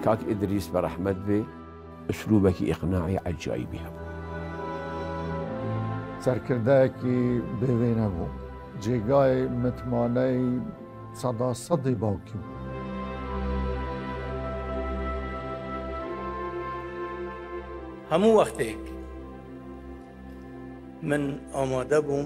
كاك إدريس برحمت بي أسلوبك إقناعي عجائبي هم سرکرده‌ای بوینه بود جگای متمانه صدی باکی همو وقتك من آماده بوم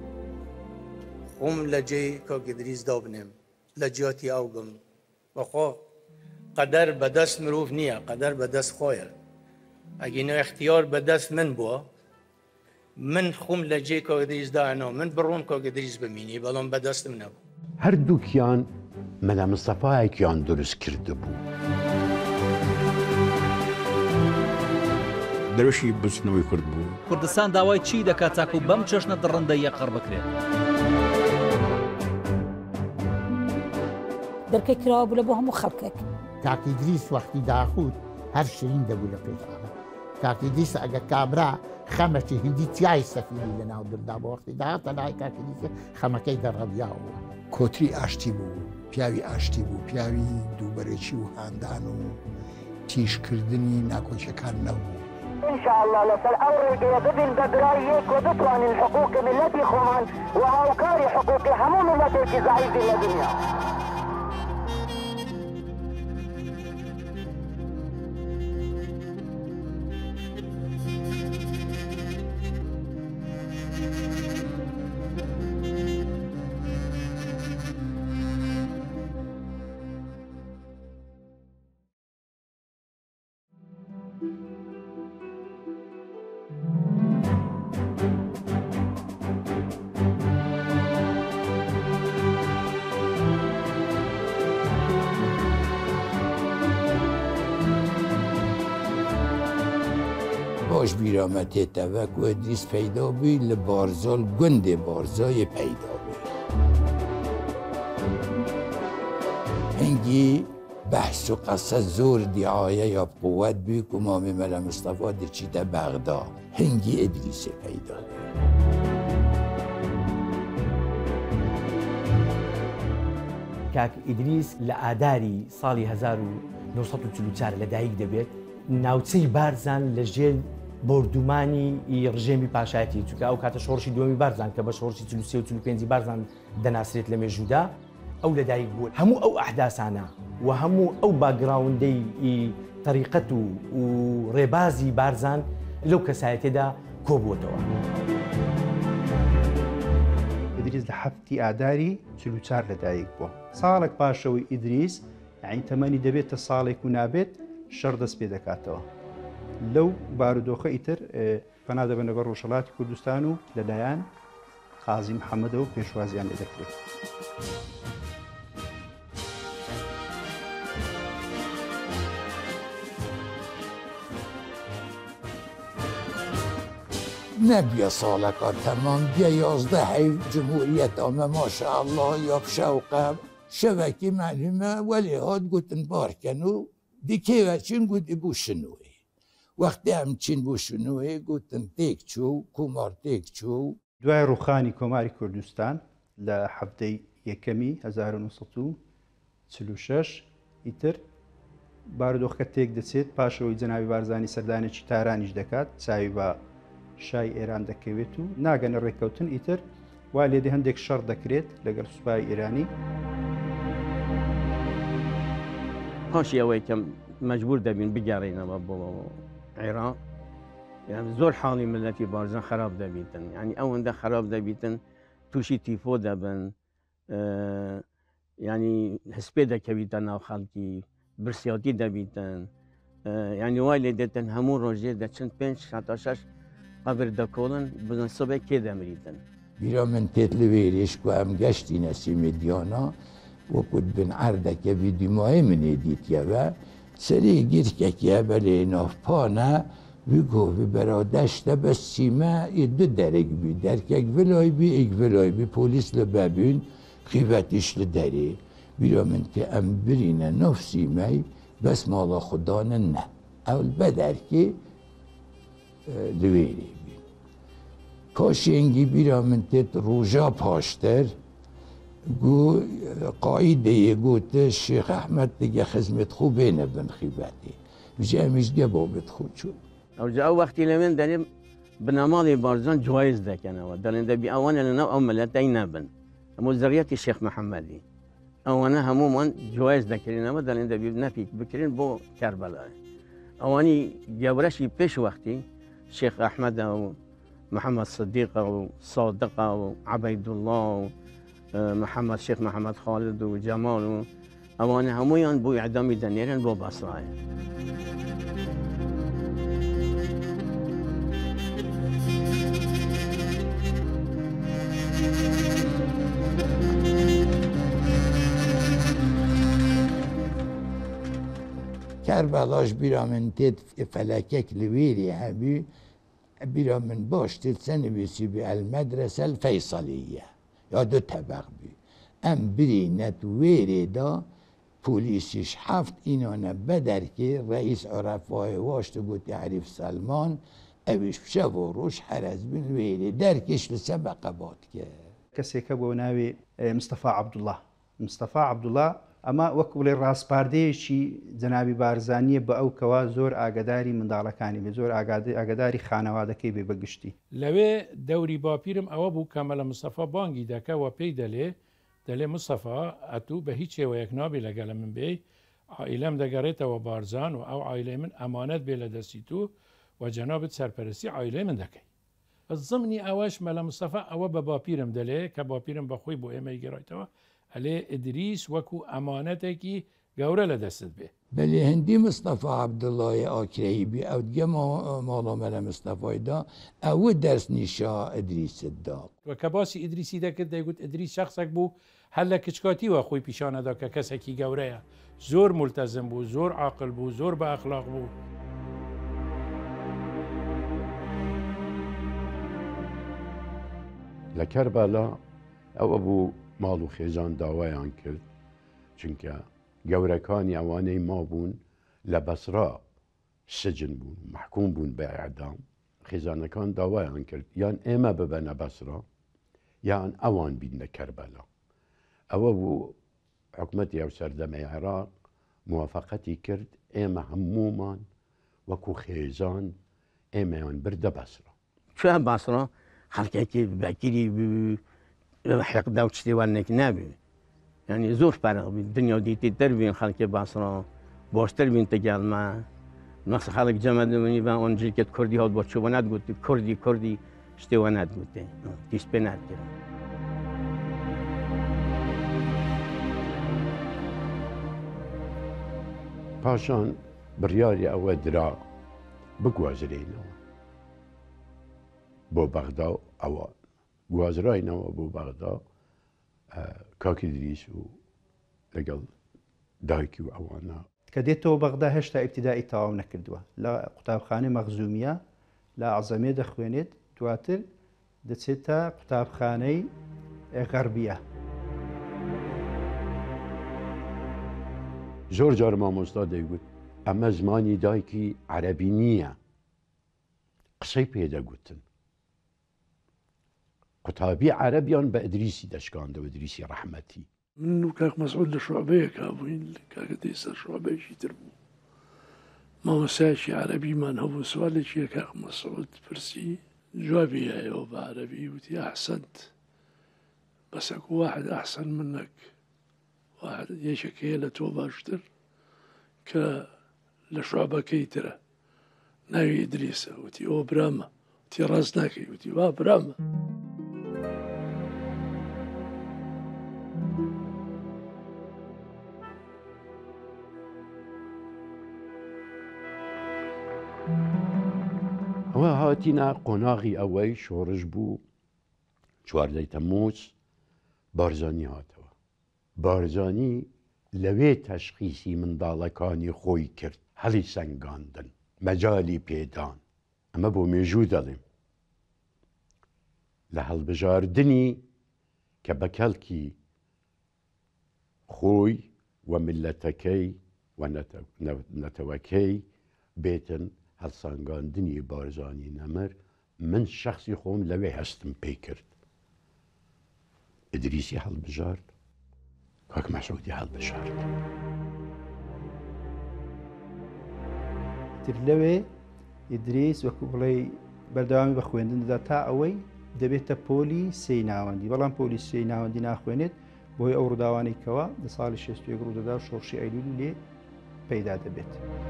لجي كاك إدريس دابنم لجياتي أوقم وخو قدر بدست مروف نية قدر بدست خويا اگه اختیار به دست من بوا من خوم لجي كاك إدريس داعنا من برون كاك إدريس بميني بلان به دست من بوا هەردووکیان مەلا مستەفایەکیان دروست کرده بوو. دەروشی بچنەوەی کورد بوو. کوردستان داوای چی دەکات تاکو بەم چەشنە دڕندە یەقڕ بکرێت؟ دەرکەی کراوە بوو لە بۆ هەموو خەڵکێک. کاک ئیدریس وەختی داخوت هەر شەین دەبوو لە پێشانە. کاک ئیدریس ئەگە کابرا خەمەکی هندی تیای سەفیری لە ناو دڵدا بۆ وەختی داهاتە لای کاک ئیدریس خەمەکەی دەڕەبیاوە. کۆتری ئاشتی بوو، پیاوی ئاشتی بوو، پیاوی دووبەرێکی و هاندان و تیشکردنی ناکۆچەکان نەبوو. إن شاء الله لسر أوري ببن بدرايك وبطوان الحقوق ملتي خمان وهاوكاري حقوق همو ملتي ضعيف الدنيا. باش بیرامەتێتەوە و ئیدریس پەیدا بووی لە بارزال گوندێ بارزای پەیدا بووی. هەنگی بەحس و قەسە زۆر دیعایە یا قووەت بووی و مامی مەلا مستەفا دەچیتە بەغدا. هەنگی ئیدریسێ پەیدا بووی. کاک ئیدریس لە ئاداری ساڵی 1944 لەدایک دەبێت ناوچەی بارزان لەژێر بردومانی ڕژێمی پاشایەتی چونکە ئەو کاتە شۆڕشی دووەمی بارزان کە بە شۆڕشی 43 و 45 بارزان دەناسرێت لە مێژوودا ئەو لەدایک بوو. هەموو ئەو ئەحداسانە و هەموو ئەو باگراوندەی تەریقەت و ڕێبازی بارزان لەو کەسایەتێدا کۆبووەتەوە. ئیدریس لە هەفتی ئاداری 44 لەدایک بووە. ساڵێک پاشەوەی ئیدریس یعنی تەمەنی دەبێتە ساڵێک و نابێت شەڕ دەست پێ دەکاتەوە. لەو بارودۆخە ئیتر پەنا دەبێنە بە ڕۆژهەڵاتی کوردستان و لەلایەن قازی محەممەدەوە پێشوازیان لێ دەکرێت. نەبیە ساڵەکە تەمام بیا 11 حەیف جمهوریەتامە ماشەئەڵڵا یا شەوقە شەوەکی معلومە وەلی هات گوتن بارکەن و دیکێوە چین گوتی بوو شنوێ. وەختی ئەمچین بوو شنوێ گوتن تێک چوو کومار تێک چوو. دوای ڕوخانی کۆماری کوردستان لە هەفتەی یەکەمی 1946 ئیتر بارودۆخەکە تێک دەچێت پاشەوەی جەنابی بارزانی سەردانێکی تارانیش دەکات چاوی بە شای ئێران دەکەوێت و ناگەنە ڕێککەوتن ئیتر وا لێدە هەندێک شەڕ دەکرێت لەگەڵ سوپای ئێرانی. پاشی ئەوەی کەم مەجبور دەبین بگەڕێنەوە بۆ عێراق یعنی زۆر حاڵی ملەتی بارزان خراپ دەبیتن یعنی ئەوەندە خراپ دەبیتن تووشی تیفۆ دەبن ینی هەسپێ دەکەویتە ناو خەڵکی برسیاتی دەبیتن یعنی وای لێ دێتن هەموو ڕۆژێ دەچن 5-6 قبر دەکۆڵن بزن سبێ کێ دەمریتن. بیرا من تێت لەوێرێش و ئەم گەشتی نەسیمی دیانە وەکوت بن عەردەکە ڤیدیۆمایە منێ دیتیەوە سەرێ گیرکێکیە بەلێ ناوپانە ویگۆڤی بەرادەشتە بە سیمە دو دەرێک بی دەرکێک ڤلای بی ئێک ڤلای بی پۆلیس لە بەبوون خیڤەتیش لە دەرێ بیرا من تێ ئەم برینە ناو سیمەی بەس ماڵە خوددانە نە ئەول بەدەرکێ لەوێرێ بی پاشێنگی بیرا من تێت ڕۆژا پاشتر قو قاعدة يقول الشيخ أحمد تجي خزمة خوبينا بن خيباتي جاء مش جابوا بتخو شو أو جاء وقتي لمن دني بنماذج بارزان جوائز ده كان ودلنا ده بأوانا لنا أو ملتين بن مزرية الشيخ محمدي أوانا هموما جوائز ده كلنا ودلنا ده بنفيك بكرين بو كربلاء أواني جورشي بيش وقتي الشيخ أحمد أو محمد صديق أو صادق أو عبيد الله محمد الشيخ محمد خالد وجمال أوانا همويان بو إعدامي دنيرن بو بصراي كربلاش بيرا من تيت فلكك لويري هبي بيرا من باش تلسنة بيسي بالمدرسة الفيصلية يا دو طبق بي ام بري نتويري دا بوليسيش حفت انا بدر كي رئيس عرفاء واشت قلت يعرف سلمان اوش بشو روش حرز بالويري دركش لسبق باتك كسيك ابو ناوي مصطفى عبد الله اما وەکو بڵێ ڕاستپاردەیەکی جەنابی بارزانیە بە ئەو کەوا زۆر ئاگداری منداڵەکانی بێ زۆر ئاگداری خانەوادەکەی بێ بەگشتی لەوێ دەوری باپیرم ئەوە بوو کەمەلە مستەفا بانگی دەکەوە پێی دەڵێ مستەفا ئەتوو بە هیچ شێوەیەک نابێ لەگەڵە من بێ عائیلەم دەگەڕێتەوە بارزان و ئەو عائیلەی من ئەمانەت بێ لە دەستی تو و جەنابت سەرپەرستی عائیلەی من دەکەی زمنی ئەوەش مەلە مستەفا ئەوە بە باپیرم دەڵێ کە باپیرم بەخۆی بۆ ئێمە گەڕێتەوە عليه إدريس وكو أمانتك جورة لدست به. بل هندي مصطفى عبد الله آكريبي أو جمع مالا ملا مصطفى دا أو درس نشا إدريس الداق. وكباسي إدريسي دا كده يقول إدريس شخصك بو هلا كشكاتي وأخوي بيشانه دا ككسكي جورة زور ملتزم بو زور عاقل بو زور بأخلاق بو. لكربلاء أو أبو ماڵ و خێزان داوایان کرد چونکە گەورەکانی ئەوانەی مابوون لە بەسرا سجن بوون محکوم بوون بە ئیعدام خێزانەکان داوایان کرد یان ئێمە ببەنە بەسرا یان ئەوان بینە کەربەلا ئەوە بوو حکومەتی ئەو سەردەمەی عێراق موافقەتی کرد ئێمە هەموومان وەکو خێزان ئێمەیان بردە بەسرا شو بەسرا خەڵکێکی بەکیری حقدا و شتێوانێک نابێ يعني زۆر فارغ بین دنیا و دیتر بین خەڵکی باسڕە باشتر بین تەگەڵمە نەخس خەڵک جەمە دەبنی بە ئەوەنجێکت کوردی هەڵ بۆ چووە ناتگوتی کوردی شتێوە ناتگوتێ تیش پێ ناتکرد پاشان بڕیاری ئەوە درا بگوازرێنەوە بۆ بەغدا و ئەوە گوازراینەوە بۆ بەغدا کاکی دریس و لەگەڵ دایکی و ئەوانە کە دێتەوە بەغدا هێشتا ئیبتیدایی تەواو نەکردووە لە قوتابخانەی مەخزومیە لە عەزەمێ دەخوێنێت دواتر دەچێتە قوتابخانەی غەربیە زۆر جار مامۆستا دەیگوت ئەمە زمانی دایکی عەرەبی نییە قسەی پێدەگوتن قوتابی عربيان بإدريسي دشكاند وإدريسي رحمتي منو كاك مسعود لشعبية كابوين كاك ديسر شعبية شي تربو ما مساشي عربي ما نهو سؤالي شي كاك مسعود فرسي جوابي يا يوب عربي وتي أحسنت بس أكو واحد أحسن منك واحد يشكي لتوبة أشتر لشعبة كيترة ناوي إدريسة وتي أو براما وتي رازناكي وتي براما ئەوە هاتینا قۆناغی ئەوەی شۆڕش بوو چواردەی تەمموز بارزانی هاتەوە بارزانی لەوێ تەشخیسی منداڵەکانی خۆی کرد هەڵی سەنگاندن مەجای پێدان ئەمە بۆ مێژوو دەڵێم لە هەڵبژاردنی کە بە کەڵکی خۆی و ملەتەکەی و نەتەوەکەی بێتن هەڵسەنگاندنی بارزانی نەمر من شخصی خۆم لەوێ هەستم پێی کرد ئیدریسی هەڵبژارد کاک مسعودی هەڵبژارد. تر لەوێ ئیدریس وەکو بڵێ بەردەوامی بە خوێندندا تا ئەوەی دەبێتە پۆلی سێی ناوەندی، بەڵام پۆلی سێی ناوەندی ناخوێنێت بۆی ئەو ڕووداوانەی کەوە لە ساڵی 61 ڕوودەدا و شۆڕشی ئەیلولی لێ پەیدا دەبێت.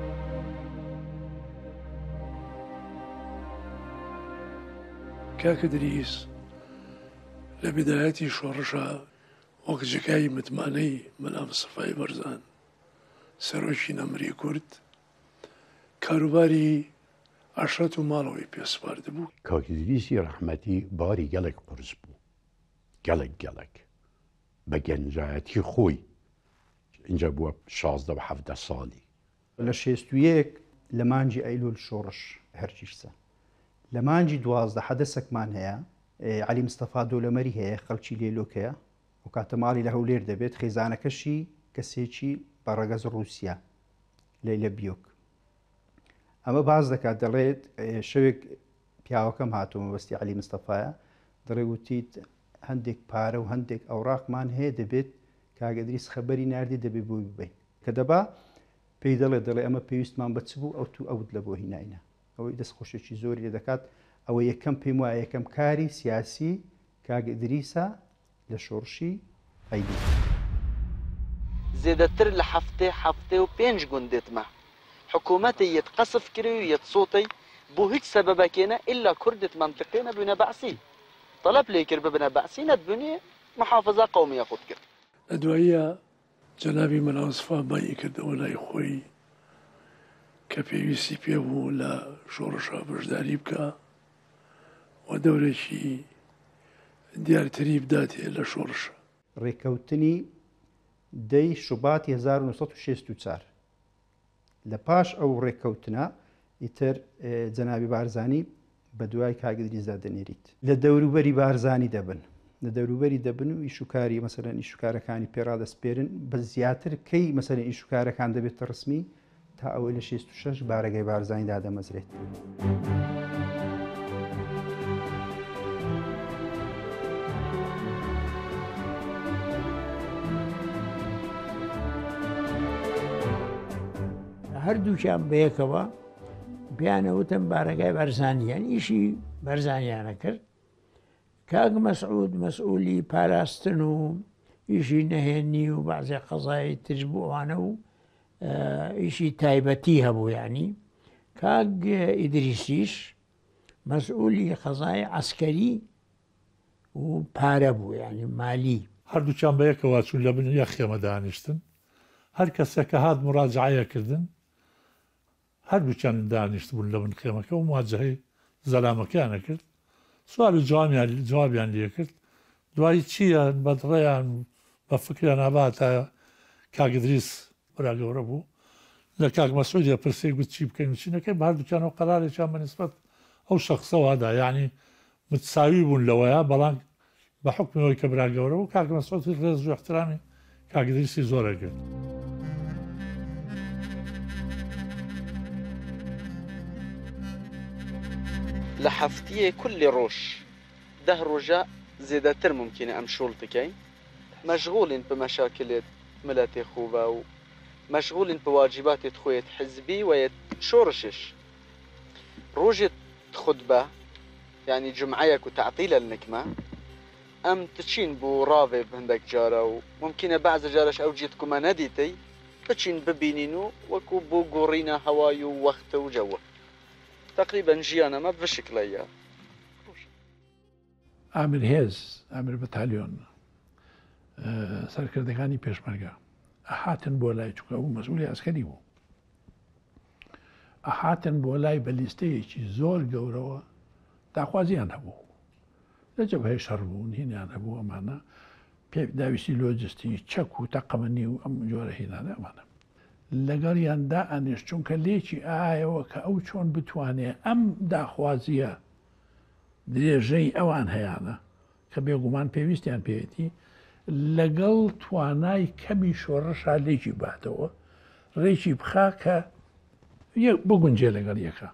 کاکە دریس لە بدایەتی شۆڕشە وەک جگای متمانەی مەلا مستەفای بەرزان سەرۆکی نەمری کورد کاروباری عەشرەت و ماڵەوەی پێسپارد بوو. کاک ئیدریسی ڕەحمەتی باری گەلێک قورس بوو، گەلێک بە گەنجایەتی خۆی اینجا بووە 16 و 17 ساڵی. لە 61 لە مانجی ئەیلول شۆڕش هەرچیشسە، لە مانجی 12 حەدەسێکمان هەیە، عەلی مستەفا دۆلەمەری هەیە، خەڵکی لێلۆکەیە و کاتە ماڵی لە هەولێر دەبێت، خێزانەکەشی کەسێکی بەڕەگەز ڕووسیا لەیلە بیۆک. ئەمە باز دەکات دەڵێت شەوێک پیاوەکەم هاتووە مەبەستی عەلی مستەفایە، دەڵێ وتیت هەندێک پارە و هەندێک ئەوراقمان هەیە دەبێت کاک ئیدریس خەبەری ناردی دەبێت بۆی ببین کە دەبا پێی دەڵێ ئەمە پێویستمان بە چ بوو ئەو تو ئەوت لە بۆ هیناینە. ئەوەی دەستخۆشێکی زۆری لێ دەکات. ئەوە یەکەم پێم وایە یەکەم کاری سیاسی کاک ئیدریسە لە شۆڕشی ئەیلول. زێدەتر لە هەفتێ و 5 گوندێتمە حکوومەتی یەت قەسف کردی و یەت سۆتی بۆ هیچ سەبەبەکێنە ئللا کوردت منطقێ نەبوونە بەعسی طلب لێ کرد ببنە بەعسی نەتبوونێ محافظە قەومیە خۆت کرد. لە دواییە جەنابی مەلا مستەفا بانگی کردەوە لای خۆی کە پێویستی پێ بوو لە شۆڕشە بەشداری بکە و دەورێکی دیارتری بداتێ لە شۆڕشە. ڕێکەوتنی دەی شوباتی 1964 لە پاش ئەو ڕێکەوتنە ئیتر جەنابی بارزانی بە دوای کاک ئیدریسدا دەنێریت. لە دەوروبەری بارزانی دەبن، لە دەوروبەری دەبن و ئیشوکاری مەسەلەن ئیشوکارەکانی پێڕادەسپێرن بە زیاتر کەی مەسەلەن ئیشوکارەکان دەبێتە ڕسمی تا ئەوەی لە 66 بارەگای بارزانی دادەمەزرێت. هەردووچیان بەیەکەوە بیانەوتم بارەگای بەرزانیان ئیشی بەرزانیانە کرد. کاک مەسعود مەسئولی پاراستن و ئیشی نەهێنی و بەعزێ قەزای تر بوو ئەوانە و ئیشی تایبەتی هەبوو. یعنی کاک ئیدریسیش مەسئولی قەزای عەسکەری و پارە بوو، یعنی مالی. هەردووچیان بەیەکەوە چوون لە بن یەک خێمە دانیشتن، هەر کەسێک کە هات مراجعەیەکردن هەردووچیان دانیشت بوون لە بن خێمەکە و مواجهەی زەلامەکەیانە کرد، سوال و جوابیان لێ کرد. دوایی چییە بەدڕێیان بە فکریان ئاباتە کاک ئیدریس وەراگەورە بوو لە کاک مەسعودی پرسەی گوت چی بکەین و چی نەکەین، بە هەردووچیانەوە قەرارێکیان بە نسبەت ئەو شەخسەوەدا، یعنی متساوی بوون لەوەیە، بەڵام بە حکمەوەی کە براگەورە و کاک مەسعود ڕێز و احترامی کاک ئیدریسی زۆرە کرد. لە هەفتەیە کولی ڕۆژ 10 ڕۆژە زێدەتر ممکنە ئەم شۆڵ بکەین، مەشغولین بە مەشاکلێت ملەتی خوبە و مەشغولین بە واجباتێت خۆیت حزبی وەیەت شۆڕشش. ڕۆژێت خودبە یعنی جمعەیەک و تعتیلە لنکمە ئەم تچین بۆ ڕاوێ هەندێک جارە و ممکنە بەعزە جارەش ئەو جێتکومە نەدیتەی بچین ببینین و وەکو بۆ گۆڕینە هەوای و وەختە و جەوە. تقریبا ژیانەمە بشکلەیە. ئامر هێز ئامر بەتالیۆن سەرکردەکانی پێشمەرگە ئەهاتن بۆ لای چووکە و مەسئولی ئەسکەری بوو، ئەهاتن بۆ لای بە لیستەیەکی زۆر گەورەوە داخوازیان هەبوو، لە جەبهەی شەڕ بوون هینیان هەبوو، ئەمانە پێ داویستی لۆجستی چەک و تەقەمەنی و ئەم جۆرە هینانە ئەمانە لەگەڵیاندا ئەنیش چونکە لێکی ئایەوە کە ئەو چۆن بتوانێت ئەم داخوازیە درێژەی ئەوان هەیەە کە بێگومان پێویستیان پێێتی لەگەڵ توانای کەمی شۆڕەشا لێکی باتەوە ڕێکی بخا کە بگونجێ لەگەڵ یەکە.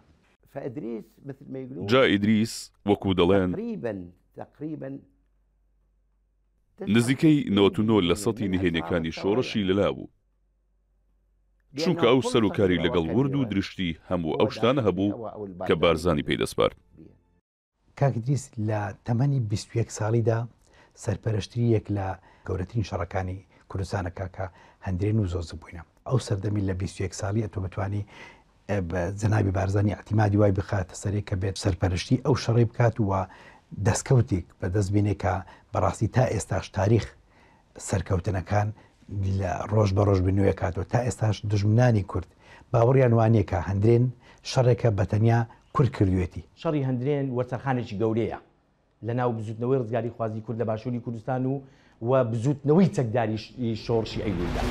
جا ئیدریس وەکو دەڵێن نزیکەی 99 لە سەتی نهێنیەکانی شۆڕشی لەلا بوو. چونکە ئەو سەرۆکاری لەگەڵ ورد و درشتی هەموو ئەو شتانە هەبوو کە بارزانی پێدەسپارد. کاک ئیدریس لە تەمەنی 21 ساڵیدا سەرپەرشتری یەک لە گەورەترین شەڕەکانی کوردستانە کاکە هەندرێن و زۆزک بووینە. ئەو سەردەمی لە 21 ساڵی ئەتۆ بتوانی جەنابی بارزانی احتیمادی وای بخاتە سەرێک کە بێت سەرپەرشتی ئەو شەڕی بکات و دەستکەوتێک بەدەست بینێ کە بەڕاستی تا ئێستاش تاریخ سەرکەوتنەکان لە ڕۆژ بە ڕۆژ بنوێ کاتەوە تا ئێستاش دژمنانی کورد باوەڕیان وانەیە کە هەندرێن شەڕێکە بەتەنیا کورد کردوێتی. شەڕی هەندرێن وەرچەرخانێکی گەورەیە لە ناو بزوتنەوەی ڕزگاری خوازی کورد لە باشووری کوردستان و بزوتنەوەی چەکداری شۆڕشی ئەیلولدا.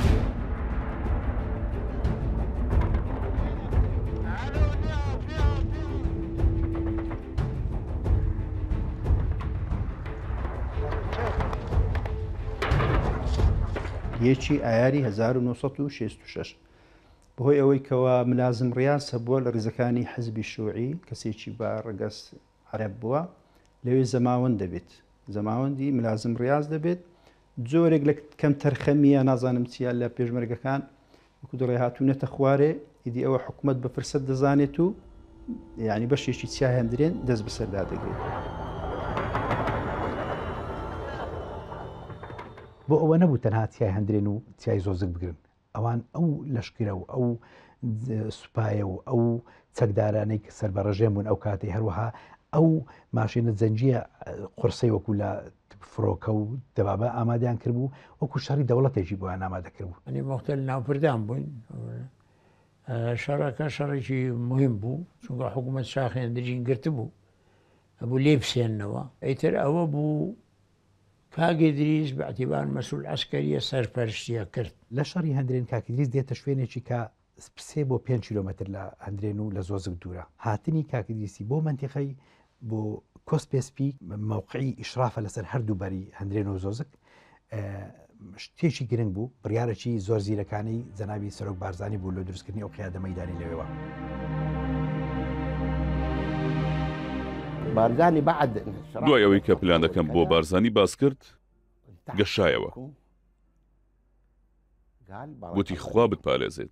یەکی ئایاری 1966 بەهۆی ئەوەی کەوا ملازم ڕاست هەبووە لە ڕێزەکانی حزبی شوعی کەسێکی با ڕگەس عەرەب بووە لەوێ زەماوەند دەبێت زەماوەندی ملازم ڕاست دەبێت جۆرێک لە کەم تەرخەمیە نازانم چیە لە پێشمەرگەکان وەکو دەڕێ هاتوونەتە خوارێ ئیدی ئەوە حکوومەت بە فرسەت دەزانێت و یعنی بەشێکی چیای هەندرێن دەست بەسەردا دەگرێت. بۆ ئەوە نەبوو تەنها چیای هەندرێن و چیای زۆزک بگرن ئەوان ئەو لەشکرە و ئەو سوپایە و ئەو چەکدارانەی کە سەربەڕەژێن بوون ئەو کاتەی هەروەها ئەو ماشینە زەنجیە قورسەی وەکو لە فرۆکە و دەبابە ئامادەیان کردبوو وەکو شەڕی دەوڵەتێکی بۆیان ئامادە کردبوو. ئەنی مختل ناوپردان بووین شەڕەکە شەڕێکی مهم بوو چونکە حکوومەت شاخ هێندرین گرت بوو ئەبوو لێ بسێننەوە ئەیتر ئەوە بوو کاک ئیدریس بەعتیبار مەسئول عەسکەریە سەرپەرشتیە کرد. لە شەڕی هەندرێن کاک ئیدریس دێتە شوێنێکی کە 3 بۆ 5 کیلۆمەتر لە هەندرێن و لە زۆزک دوورە. هاتنی کاک ئیدریسی بۆ منتیقەی بۆ کۆسپێسپی موقعی ئیشرافە لەسەر هەردوو بەری هەندرێن و زۆزک شتێکی گرنگ بوو بڕیارێکی زۆر زیرەکانی جەنابی سەرۆک بارزانی بوو لە دروستکردنی ئەو قیادە مەیدانی لەوێوە. بارزانی بعد دوای ئەوەی کە پلانەکەم بۆ بارزانی باس کرد گەشایەوە گوتی خوا بتپارێزێت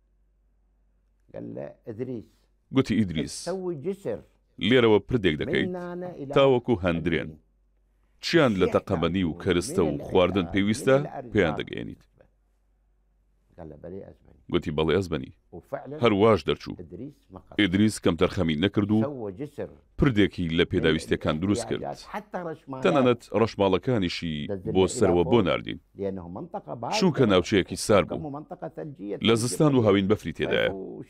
گوتی ئیدریس لێرەوە پردێک دەکەیت تاوەکو هەندرێن چیان لە تەقەمەنی و کەرستە و خواردن پێویستە پێیان دەگەێنیت گوتی بەڵێ ئەزبەنی هەرواش دەرچوو ئیدریس کەم تەرخەمی نەکرد و پردێکی لە پێداویستیەکان دروست کرد تەنانەت ڕەشماڵەکانیشی بۆ سەرەوە بۆ ناردین چونکە ناوچەیەکی سار بوو لە زستان و هاوین بەفری تێدایە.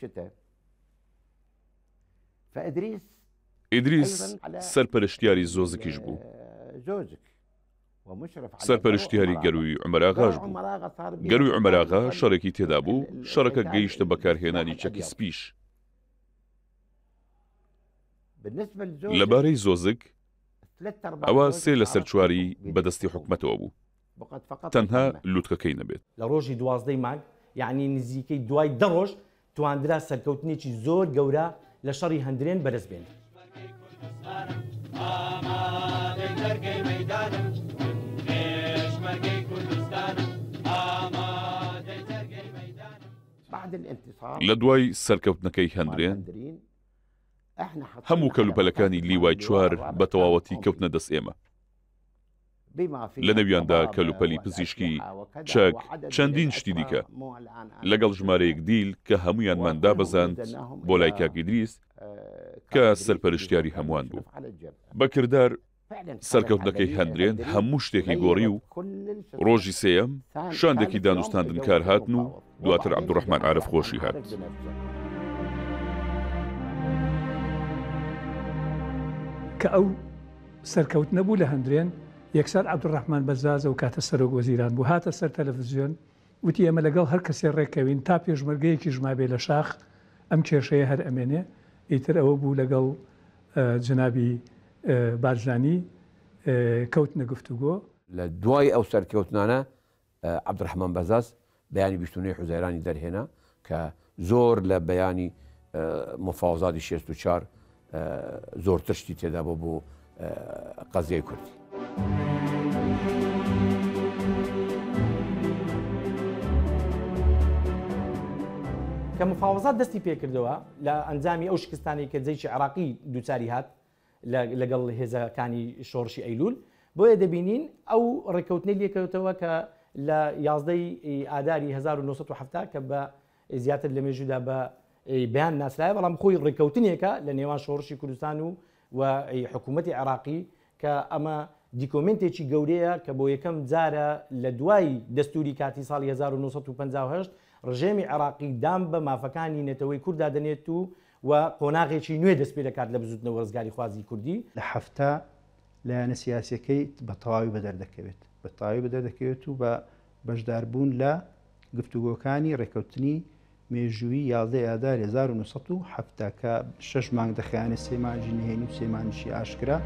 ئیدریس سەرپەرشتیاری زۆزکیش بوو سەرپەرشتیاری گەروی عومەراغاش بوو. گەروی عومەراغا شەڕێکی تێدا بوو شەڕەکە گەیشتە بەکارهێنانی چەکی سپیش. لەبارەی زۆزک ئەوە 3 لە سەر 4 بەدەستی حکومەتەوە بوو تەنها لووتکەکەی نەبێت. لە ڕۆژی 12 مانگ یعنی نزیکەی دوای 10 ڕۆژ توانرا سەرکەوتنێکی زۆر گەورە لە شەڕی هەندرێن بەدەست بێن. لە دوای سەرکەوتنەکەی هەندرێن هەموو کەلوپەلەکانی لیوای 4 بە تەواوەتی کەوتنە دەست ئێمە. لە نەویاندا کەلوپەلی پزیشکی چەک چەندین شتی دیکە لەگەڵ ژمارەیەک دیل کە هەمویانمان دابەزاند بۆ لای کاک ئیدریس کە سەرپەرشتیاری هەمووان بوو. بەکردار سەرکەوتنەکەی هەندرێن هەموو شتێکی گۆڕی و ڕۆژی سێەم شاندێکی دانوستاندن کار هاتن و دواتر عەبدوڕەحمان عارف خۆشی هات. کە ئەو سەرکەوت نەبوو لە هەندرێن یەکسەر عەبدوڕەحمان بەزازە و کاتە سەرۆک وەزیران بوو هاتە سەر تەلەڤیزیۆن وتی ئێمە لەگەڵ هەر کەسێ ڕێکەوین تا پێشمەرگەیەکی ژمابێ لە شاخ ئەم کێشەیە هەر ئەمێنێ. ئیتر ئەوە بوو لەگەڵ جنابی بارزانی کەوتنە گفتوگۆ. لە دوای ئەو سەرکەوتنانە عەبدوڕەحمان بەزاز بەیانی بیستونەی حوزەیرانی دەرهێنا کە زۆر لە بەیانی مفاوزاتی 64 زۆرتر شتی تێدا بۆ قەزیای کوردی. کە مفاوزات دەستی پێکردەوە لە ئەنجامی ئەو شکستانی کە جەیشی عێراقی دووچاری هات لەگەڵ هێزەکانی شۆڕشی ئەیلول بۆیە دەبینین ئەو ڕێکەوتنەی لێکەوتەوە کە لە 11 ئاداری 1970 کە بە زیاتر لە مێژوودا بە بەیان ناسرایە بەڵام خۆی ڕێکەوتنێکە لە نێوان شۆڕشی کوردستان و حکوومەتی عێراقی کە ئەمە دیکۆمنتێکی گەورەیە کە بۆ یەکەم جارە لە دوای دەستوری کاتی ساڵی 1950 ڕژێمی عێراقی دام بە مافەکانی نێتەوەی کووردا دەنێت و قۆناغێکی نوێ دەست پێ دەکات لە بزوتنەوە ڕزگاری خوازی کوردی لە هەفتە لایەنە سیاسیەکەی بە تەواوی بەدەردەکەوێت بە تەواوی بەدەردەکەوێت و بە بەشداربوون لە گفتوگۆکانی ڕێکەوتنی مێژووی 11 ئادار 1970 کە 6 مانگ دەخایانە 3 مانجی نهێنی و 3 مانجی ئاشکرا.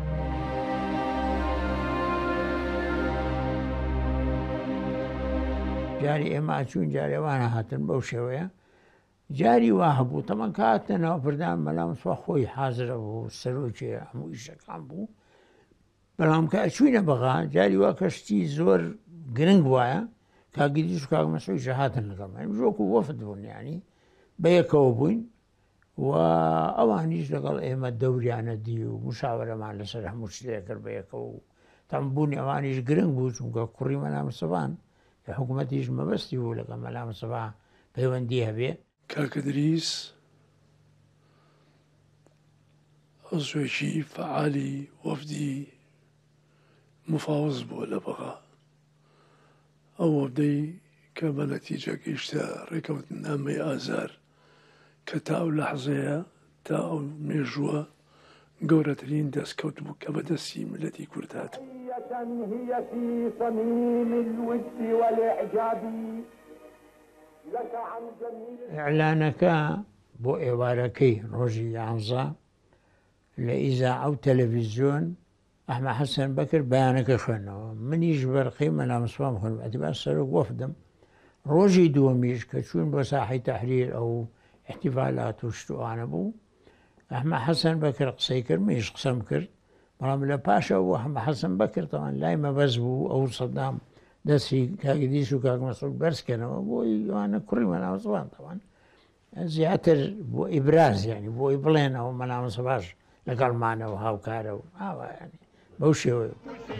جاری ئێمە ئاچوون جارێوانە هاتن بەو شێوەیە جاری وا هەبوو تەمان کاتەنەوە پردان بەلام سووا خۆی حازرە بوو سەرۆکی هەموو ئیشەکان بوو بەڵام کە ئەچوینە بەغا جاری وا کەشتی زۆر گرنگ وایە کاگیریش و کاگمەسۆیش هاتن لەگەڵمان ژۆکو وەفد بوون یانی بەیەکەوە بووین و ئەوانیش لەگەڵ ئێمە دەوریانە دی و مشاورەمان لەسەر هەموو شتێک کرد بەیەکەوە و تەم بوونی ئەوانیش گرنگ بوو چونکە کوڕی مەلا مستەفان کە حکوومەتیش مەبەستی بوو لەگەڵ مەلا مستەفا پەیوەندی هەبێ. کاکە دریس عضوێکی فعالی وەفدی مفاوز بووە لە بەغا ئەو وەفدەی کە بە نەتیجە گەیشتە ڕێکەوتنامەی ئازار کە تا ئەو لەحزەیە تا ئەو مێژووە گەورەترین دەستکەوت بوو کە بەدەستی ملەتی کورد هات. هي في صميم الود والإعجاب لك عن جميل ئیعلانەکە بۆ ئێوارەکەی ڕۆژی 11 لە ئیزاع و تەلەڤیزیۆن ئەحمەد حەسەن بەکر بەیانەکە خوێنەوە منیش بەرقی مەلا مستەفام خوێن ئەتیبار سەرۆک وەفدم ڕۆژی دووەمیش کە چوون بۆ ساحەی تەحریر ئەو احتیفالات و شتوانە بوو ئەحمەد حەسەن بەکر قسەی کرد منیش قسەم کرد بەڵام لە پاشەوە ئەحمەد حەسەن بەکردەوە لای مەبەست بوو ئەو سەدام دەستی کاگدیش و کاک مەسعود بەرزکەنەوە بۆی ئەوانە کوڕی مەلا مستەفان تەوان زیاتر بۆ ئیبراز یعنی بۆی بڵێنەوە مەلا مستەفاش لەگەڵمانەوە هاوکارە و ئاوایانی بەو شێوەیە.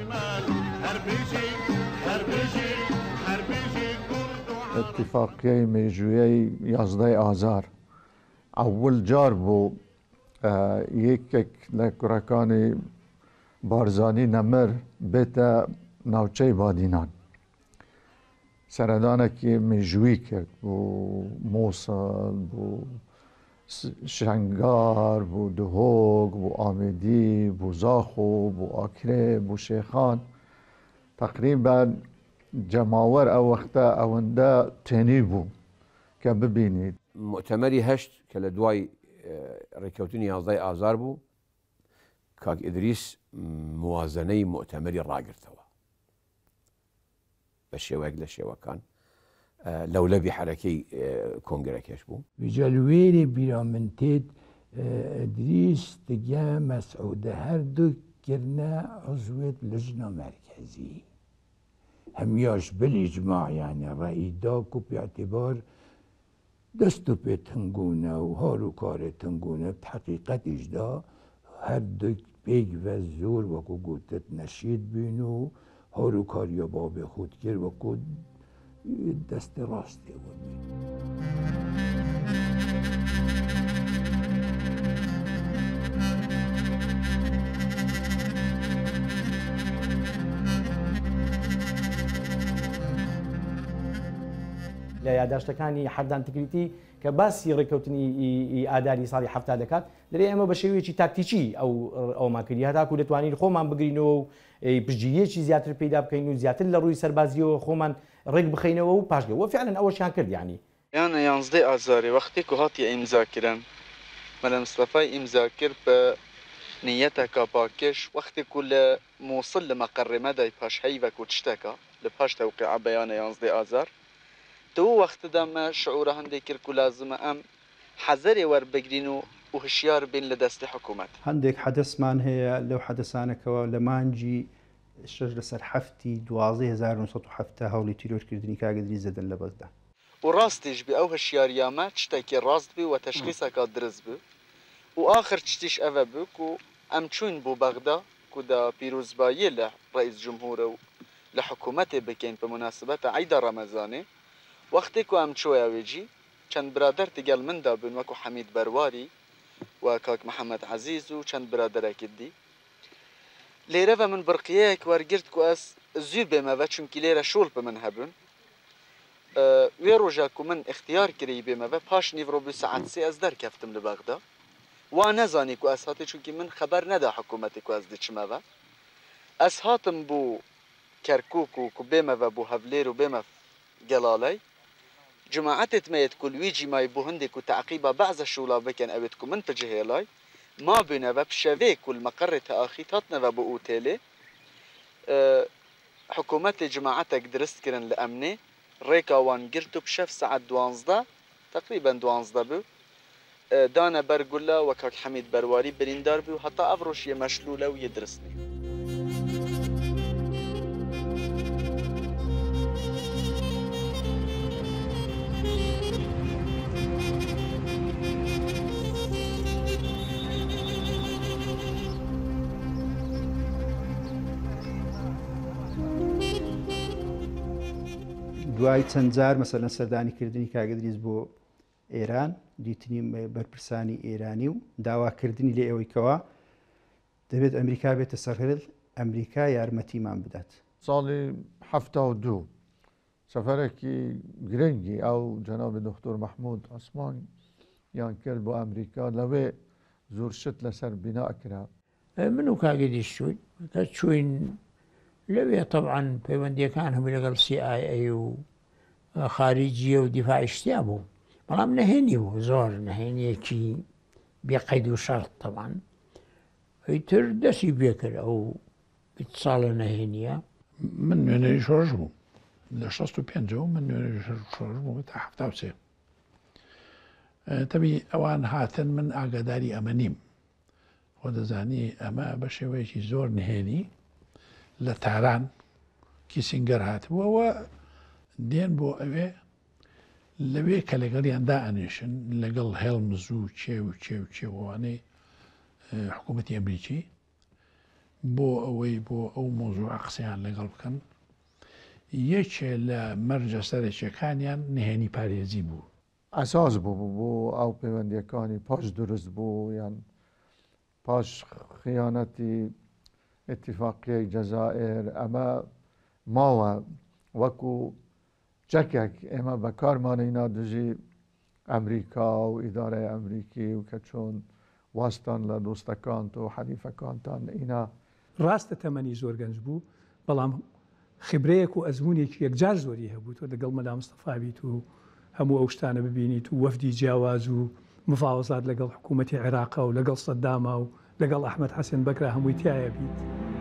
اتفاقیەی مێژوویەی 11 ئازار ئەوەل جار بوو یەکێک لە کوڕەکانی بارزانی نەمر بێتە ناوچەی بادینان سەردانێکی مێژووی کرد بوو مووسڵ بوو شنگار بوو دهۆک بوو ئامێدی بوو زاخۆ بوو ئاکرێ بوو شێخان تقریبا جەماوەر ئەو وەختە ئەوەندە تێنی بوو کە ببینیت مؤتەمەری هەشت کە لە دوای ڕێکەوتنی 11 ئازار بوو کاک ئیدریس موازنەی مؤتەمەری ڕاگرتەوە بە شێوەیەک لە شێوەکان لەولەبی حرەکەی کۆنگرەکەش بوو ویجالوێری بیرامنتێت ئیدریس دگە مەسعودە هەردوو کردنە عضوێت لجنە مرکزی هەمیاش بالإجماع يعني رأي داك باعتبار دستو بيت هنگونه و هارو كارت هنگونه بحقيقة إجدا هردوك بيج وزور وكو قوتت نشيد بينو هارو كاريا باب خود كر وكو دست راسته بود لە یادداشتەکانی حەردان تکریتی کە باسی ڕێکەوتنی ئاداری ساڵی هەفتا دەکات دەرێ ئەمە بە شێوەیەکی تاکتیکی ئەومان کردی هەتاکو دەتوانین خۆمان بگرینەوە و پشتگیریەکی زیاتر پیدا بکەین و زیاتر لە ڕووی سەربازیەوە خۆمان ڕێک بخەینەوە و پاشگەوە فعلەن ئەوەشیان کرد یانی یانە 11 ئازاری وەختێک و هاتی ئیمزاکردن مەلا مستەفای ئیمزا کرد بە نیەتەکە پاکێش وەختێک و لە مووسڵ لە مەقەڕێمەدای پاش هەیڤەک و تشتەکە لە پاش تەوقیع بەیانە 11 ئازار تو وەختدا مە شعورە هەندێک کرد و لازمە ئەم حەزەرێ وەربگرین و هوشیار بین لە دەستی حکوومەت هەندێک حەدەسمان هەیە لەو حەدەسانەکەەوە لە مانجی 6 لەسەر هەفتی 12 1970 هەوڵی تیرۆرکردنی کاگدری زەدەن لە بەزدا وراستيش بي أو هالشياريامة تشتكي راست بي وتشخيصك درز بي وآخر تشتيش أفا بك وأم تشون بو بغدا كدا بيروز بايلة رئيس جمهوره لحكومته بكين بمناسبة عيد رمضاني وقتی که ام چویا ویجی چند برادر تیگل من دابن وکو حمید برواری و کاک محمد عزیز و چند برادر کدی لیره و من برقیه که ورگرد که از زیر بما و چونکی لیره شول به من هبن وی روژا که من اختیار کری بما و پاش نیورو بی ساعت سی از در کفتم لبغدا و نزانی که از هاتی چونکی من خبر ندا حکومتی که از دیچما و از هاتم بو کرکوک و که بما و بو هفلیر و بما جلالی جماعت تميت كل ويجي ما يبوهندك وتعقيبا بعض الشولا بكن أبتكم من تجهيلاي ما بينا بشافيك والمقر تأخي تطنا بأوتيلي حكومة جماعتك درست كرن لأمني ريكا وان قلتو بشاف ساعة دوانزدا تقريبا دوانزدا بو دانا برقولا وكاك حميد برواري بريندار بو حتى أفروش يمشلولة ويدرسني دوای چەند جار مەسەلەن سەردانیکردنی کاگدریز بۆ ئێران دیتنی بەرپرسانی ئێرانی و داواکردنی لێ ئەوەیکەوە دەبێت ئەمریکا بێتە سەرهێڵ ئەمریکا یارمەتیمان بدات. ساڵی 72 سەفەرێکی گرنگی ئەو جەناب دکتۆر محمود عوسمان یان کرد بۆ ئەمریکا لەوێ زۆر شت لەسەر بینا کرا. من و کاگدریز چووین کە چووین لەوێ طبعاً پەیوەندیەکان هەمووی لەگەڵ CIA و خارجیە و دیفاعی شتیا بوو بەڵام نەهێنی بوو زۆر نەهێنیەکی بێقەید و شەرت طبعاً ئەیتر دەستی پێکرد ئەو 20 ساڵە نەهێنیە. من نوێنەری شۆڕژ بوو لە 65 من نوێنەری شۆڕژ بوو تا 73 تەبی ئەوان هاتن من ئاگاداری ئەمە نیم خۆ دەزانی ئەمە بە شێوەیەکی زۆر نهێنی لە تاران کیسینگەر هاتبووەوە دێن بۆ ئەوێ لەوێ کە لەگەڵیاندا ئەنێشن لەگەڵ هێڵمز و چێ و چێ و چێوانەی حکوومەتی ئەمریکی بۆ ئەوەی بۆ ئەو مۆزوع قسەیان لەگەڵ بکەن یەکێ لە مەرجە سەرچیەکانیان نهێنی پارێزی بوو. ئەساس بوو بۆ ئەو پەیوەندیەکانی پاش دروست بوو یان پاش خیانەتی اتفاقیە جەزائر ئەمە ماوە وەکو جەکێک ئێمە بەکارمانەینا دژی ئەمریکا و ئیدارەی ئەمریکی و کە چۆن واستان لە دۆستەکان و حەلیفەکانتان ئینا ڕاستە تەمەنی زۆر گەنج بوو بەڵام خبرەیەک و ئەزمونێکی یەکجار زۆری هەبوو تۆ لەگەڵ مەلا مستەفا بیت و هەموو ئەو شتانە ببینیت و وەفدی جیاواز و مفاوەزات لەگەڵ حکوومەتی عێراقا و لەگەڵ سەدداما و لەگەڵ ئەحمەد حەسێن بەکرا هەمووی تایە بیت.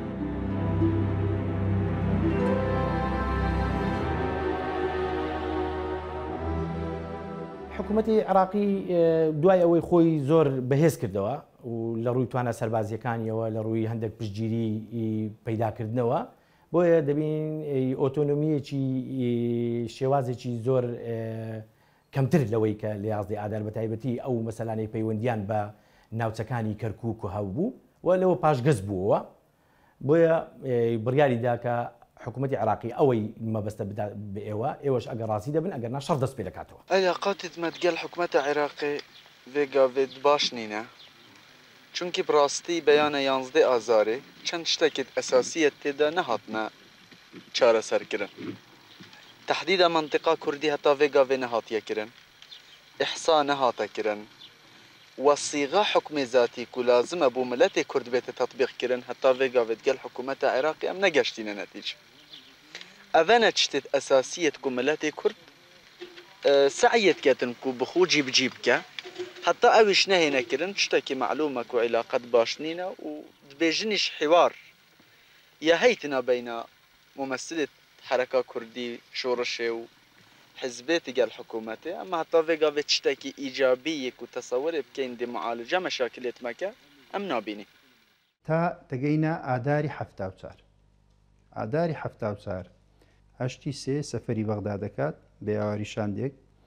حکوومەتی عراقی دوای ئەوەی خۆی زۆر بەهێز کردەوە و لە ڕووی توانە سەربازیەکانیەوە لە ڕووی هەندێک پشتگیری پەیداکردنەوە بۆیە دەبین ئۆتۆنۆمیەکی شێوازێکی زۆر کەمتر لەوەی کە لە یازدەی ئادار بە تایبەتی ئەو مەسەلانەی پەیوەندیان بە ناوچەکانی کەرکووک و هەبوو و لەوە پاشگەز بووەوە بۆیە بڕیاریدا کە حکوومەتی عراقی ئەوەی مەبەستە بە ئێوەش ئەگەر ڕاستی دەبن ئەگەر نا شەڕ دەست پێ دەکاتەوە. علاقاتت مەتگەل حکوومەتە عێراقی vêgavê baş nîne çunkî bi rastî beyana 11 Azarê çend ştekê esasiyet têda nehatine çareserkirin. Tehdîda mantıqa Kurdî heta vêgavê nehatiye kirin. İhsa nehate kirin. وصيغة حكم ذاتي كو لازم ابو ملتي كرد بيت تطبيق كرن حتى فيغا فيتقال حكومة عراقي ام نقاشتين نتيجة اذانا تشتت اساسية كو ملتي كرد سعيت كاتن كو بخو جيب جيبكا حتى اويش نهينا كرن تشتكي معلومة كو علاقات باشنينا وبيجنش حوار يا هيتنا بين ممثلة حركة كردي شورشي حزبيتي قال حكومتي اما حتى فيغا تشتكي ايجابيه وتصور بكين دي معالجه مشاكلات مكه ام نابيني تا تگەینە ئاداری 74 ئاداری 74 هەشتی سێ سەفەری بەغدا دەکات بە یاوەری شاندێک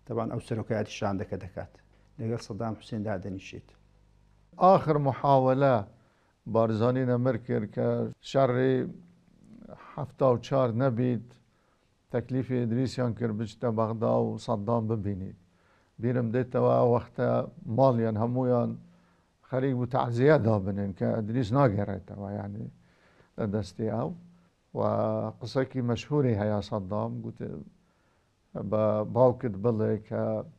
طبعا ئەو سەرۆکایەتی شاندەکە دەکات لەگەڵ سەدام حوسێن دادەنیشێت. آخر محاولة بارزاني نمركر كشر حفتا و چار نبيد تكليف إدريس ينكر بجتا بغداد وصدام ببيني بيرم ديتا وقتا ماليان همويان خريج بتعزية دابنين كإدريس ناقريتا يعني لدستي أو وقصيكي مشهوري هيا صدام قلت باوكت بلك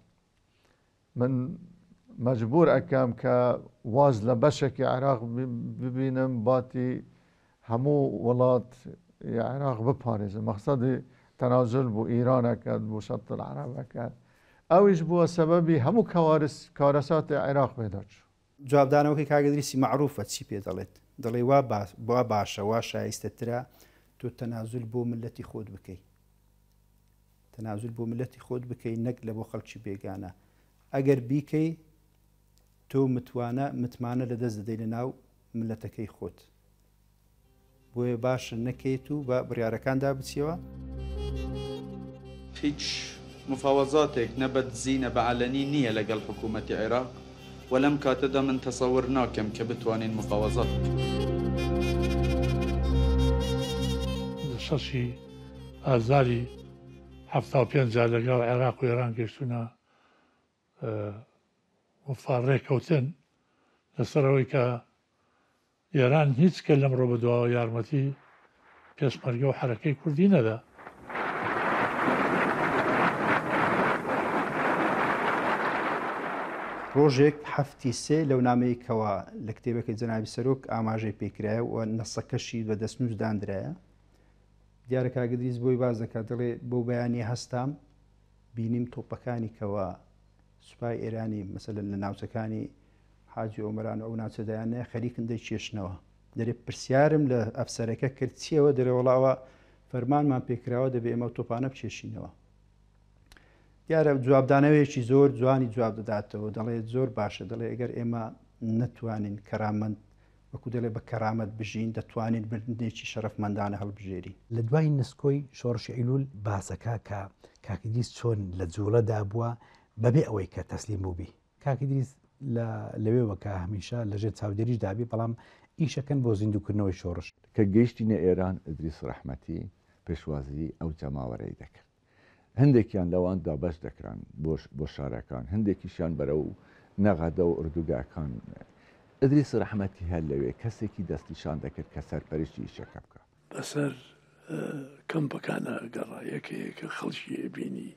من مجبور أكام كواز لبشك عراق ببينم باتي همو ولات عراق بباريز مقصدي تنازل بو إيران أكاد بو شط العرب أكاد أو يجبوا سببي همو كارثات عراق بيداش جوابدانەوەکەی کاگەدریسی معروفە چی پێ دەڵێ وا باشە وا شایستەترە تۆ تەنازل بۆ ملەتی خۆت بکەی تەنازل بۆ ملەتی خۆت بکەی نەک لە بۆ خەڵکی بێگانە ئەگەر بیکەی تۆ متمانە لە دەست دەدەی لە ناو ملەتەکەی خۆت بۆیە باشە نەکەیت و بە بڕیارەکاندا بچیەوە. هیچ مفاوضاتێک نەبەت زیینە بە عەلەنی نییە لەگەڵ حکوومەتی عێراق وەلەم کاتەدا من تەسەوور ناکەم کە بتوانین مفاوضات شەشی ئازاری هەفتا و پێنجا لەگەڵ عێراق و ئێران گەشتونە ڕێکەوتن لەسەرەوەی کە ئێران هیچ کە لەمڕۆ بەدواوە یارمەتی پێشمەرگە و حرەکەی کوردی نەدا. ڕۆژێک هەفتی سێ لەو نامەیەکەوە لە کتێبەکەی جەنابی سەرۆک ئاماژەی پێکرایە و نەسەکەشی بە دەستنووس دانرایە. دیارە کاگەدریس بۆی باز دەکات دەڵێ بۆ بەیانی هەستام بینیم تۆپەکانی کەوە سوپای ئێرانی مەسەلەن لە ناوچەکانی حاجی ئۆمەران و ئەو ناوچەدایانەیە خەریکن دەیکێشنەوە دەرێ پرسیارم لە ئەفسەرەکە کرد چیەوە دەرێ وڵاوە فەرمانمان پێکراوە دەبێ ئێمە تۆپانە بچێشینەوە. دیارە جوابدانەوەیەکی زۆر جوانی جواب دەداتەوە دەڵێ زۆر باشە دەڵێ ئەگەر ئێمە نەتوانین کەرامەند وەکو دەڵێ بە کەرامەت بژین دەتوانین بردنێکی شەرەفمەندانە هەڵبژێری. لە دوای نسکۆی شۆڕشی ئەیلول باسەکە کە کاکیدریس چۆن لە جوڵەدا بووە بەبێ ئەوەی کە تەسلیم بووبی. کاکیدریس لەوێوە کە هەمیشە لەژێر چاودێریش دابی بەڵام ئیشەکەن بۆ زیندوکردنەوەی شۆڕش. کە گەیشتینە ئێران ئیدریس ڕەحمەتی پێشوازی ئەو جەماوەرەی دەکرد. هەندێکیان لەواندا بەش دەکران بۆ شارەکان هەندێکیشیان بەرەو نەغەدە و ئوردوگاکان. ئیدریس ڕەحمەتی هەر لەوێ کەسێکی دەستنیشان دەکرد کە سەرپەرشتی ئیشەکە بکە. بەسەر کەمپەکانە گەڕا یەکەیەکە خەڵکی بینی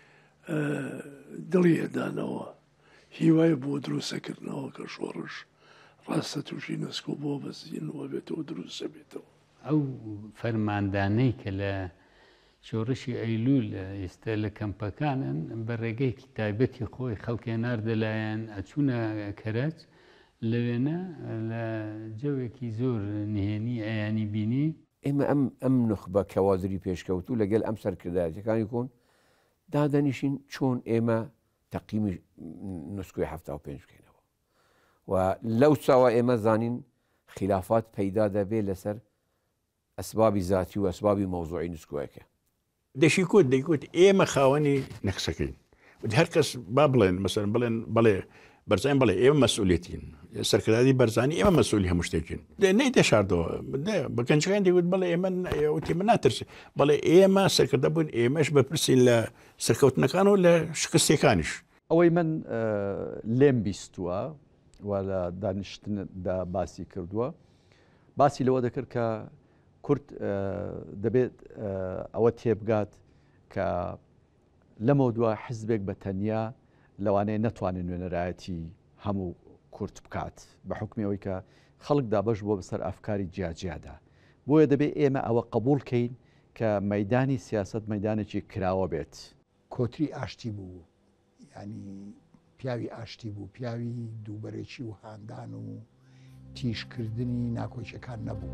دڵی هێدانەوە هیوای بۆ دروستەکردنەوە کە شۆڕش ڕاستە تووشی نسکۆ بۆ بەزیینەوە بێتەوە دروستە بێتەوە. ئەو فەرماندانەی کە لە شۆڕشی ئەیلول ئێستا لە کەمپەکانن بە ڕێگەیەکی تایبەتی خۆی خەڵکێنار دەلایەن ئەچوونە کەرەج لەوێنە لە جەوێکی زۆر نهێنی ئەیانی بینی ئێمە ئەم نخبە کەوازری پێشکەوتو لەگەڵ ئەم سەرکردایەتەکانی کۆن دادەنیشین چۆن ئێمە تەقیمی نسکۆی 75 بکەینەوە و لەو چاوە ئێمە زانین خلافات پەیدا دەبێت لەسەر ئەسبابی ذاتی و ئەسبابی مەوزوعی نسکۆیەکە. دەشی کوت دەیگوت ئێمە خاوەنی نەخسەکەین هەر کەس با بڵێن مەسەر بڵێن بڵێ بەرزان بڵێ ئێمە مەسئولێتین سەرکردی بەرزانی ئێمە مەسئولی هەموو شتێکین نەی دەشاردەوە بەکەنجەکان دەیگوت بڵێ ئێمە وتی من ناترسی بڵێ ئێمە سەرکردە بوون ئێمەش بەپرسین لە سەرکەوتنەکان و لە شکستەکانیش. ئەوەی من لێم بیستووە و لە دانیشتندا باسی کردووە باسی لەوە دەکرد کە کورد دەبێت ئەوە تێبگات کە لەمەوە دووە حزبێک بە تەنیا لەوانەیە نەتوانێت نوێنەرایەتی هەموو کورت بکات بە حکمی ئەوەی کە خەڵک دابەش بۆ بەسەر ئەفکاری جیاجیادا بۆیە دەبێت ئێمە ئەوە قبولکەین کە مەیدانی سیاست مەیدانێکی کراوە بێت. کۆتری ئاشتی بوو ینی پیاوی ئاشتی بوو پیاوی دووبەرێکی و هاندان و تیشکردنی ناکۆچەکان نەبوو.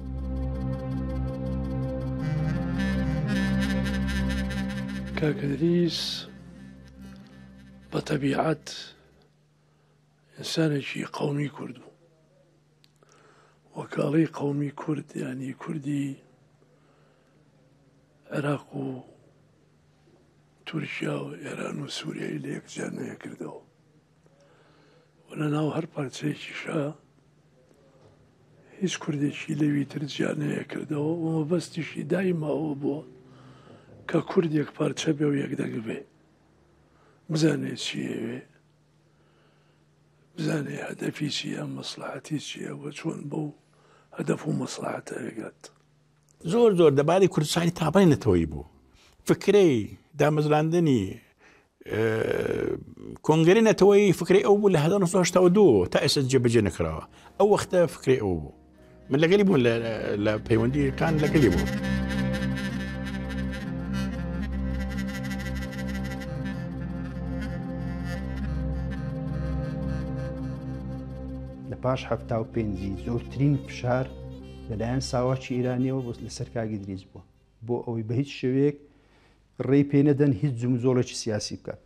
کاکەدریس بە تەبیعەت ئینسانێکی قەومی کورد بوو وەکاڵەی قەومی کورد ینی کوردی عێراق و تورکیا و ئێران و سووریایی لە یەکجار نەیەکردەوە و لە ناو هەر پارچەیەکیشا هیچ کوردێکی لەوی تر جیا نەیەکردەوە و مەبەستیشی دایماوە بووە کە کوردێک پارچە بێ و یەکدەنگ بێ بزانێت چیەوێ بزانێ هەدەفی چیە مەسلحەتی چییە و چۆن بەو هەدەف و مەسلحەتە ئەگات زۆر زۆر دەبارەی کوردستانی تاپەڕێنەتەوەی بوو فکرەی دامەزراندنی کۆنگەری نەتەوەی فکری ئەو بوو لە 1992 تا ئێستا جێبەجێ نەکراوە ئەو وەختە فکری ئەو بوو من لەگەلی بوون لە پەیوەندیەکان لەگەلی بوو. لە پاش 75 زۆرترین فشار لەلایەن ساواکی ئیرانیەوە بۆ لەسەر کاگی دریس بووە بۆ ئەوەی بە هیچ شێوەیەک ڕێی پێ نەدەن هیچ جومزۆڵێکی سیاسی بکات.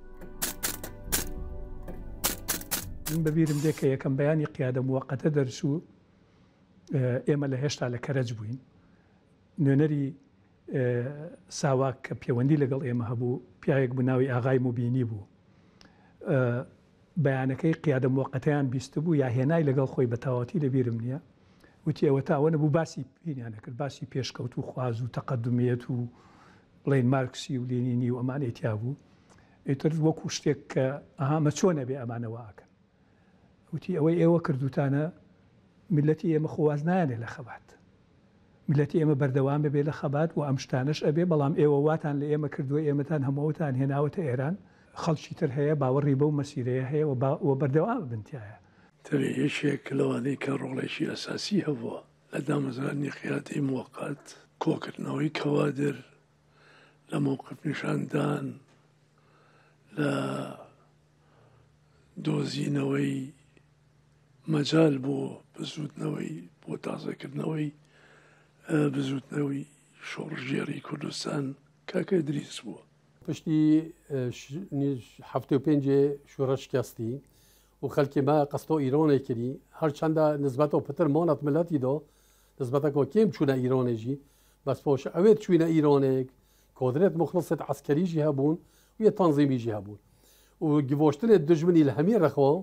من بەبیرم دێ کە یەکەم بەیانی قیادە موەقەتە دەرچوو ئێمە لە هێشتا لە کەرەج بووین نوێنەری ساواک کە پەیوەندی لەگەڵ ئێمە هەبوو پیاوێک بوو ناوی ئاغای موبینی بوو بەیانەکەی قیادە موەقەتەیان بیست بوو یا هێنای لەگەڵ خۆی بە تاواتی لەبیرم نییە وتی ئەوە تاوەنە بوو باسی پێیانە کرد باسی پێشکەوت و خواز و تەقەدومیەت و بڵین مارکسی و لێنینی و ئەمانێتیا بوو ئیتر وەکو شتێک کە ئەهامە چۆنە بێ ئەمانەوەکەن وتی ئەوەی ئێوە کردوتانە میلەتی ئێمە خۆواز نایانێ لە خەبات میلەتی ئێمە بەردەوام بێ لە خەبات و ئەم شتانش ئەبێ بەڵام ئێوە واتان لە ئێمە کردووە ئێمەتان هەمووتان هێناوەتە ئێران خەڵکی تر هەیە باوەڕی بەو مەسیرەیە هەیە و بەردەوام بنتیایە تەوێ یەکێک لەوانەی کە ڕۆڵێکی ئەساسی هەبووە لە دامەزرانی خیاتی موقت کۆکردنەوەی کەوادر لە مووقف نیشاندان لە دۆزینەوەی مەجال بۆ بزوتنەوەی بۆ تازەکردنەوەی بزوتنەوەی شۆڕژێری کوردستان کاکە دریس بووە پشتی 75 شوڕە شکستی و خەلکی ما قەستۆ ئیرۆنێ کردی هەرچەندە نسبەتەوە پتر مۆنەت ملەتی دۆ نسبەتەکە کێم چوونە ئیرۆنێژی بەس پۆش ئەوێت چوینە ئیرۆنێک کۆدرێت مخلصێت عسکەریژی هەبوون و یە تەنزیمیژی هەبوون و گڤۆشتنێت دژمنی لە هەمی ڕەخۆ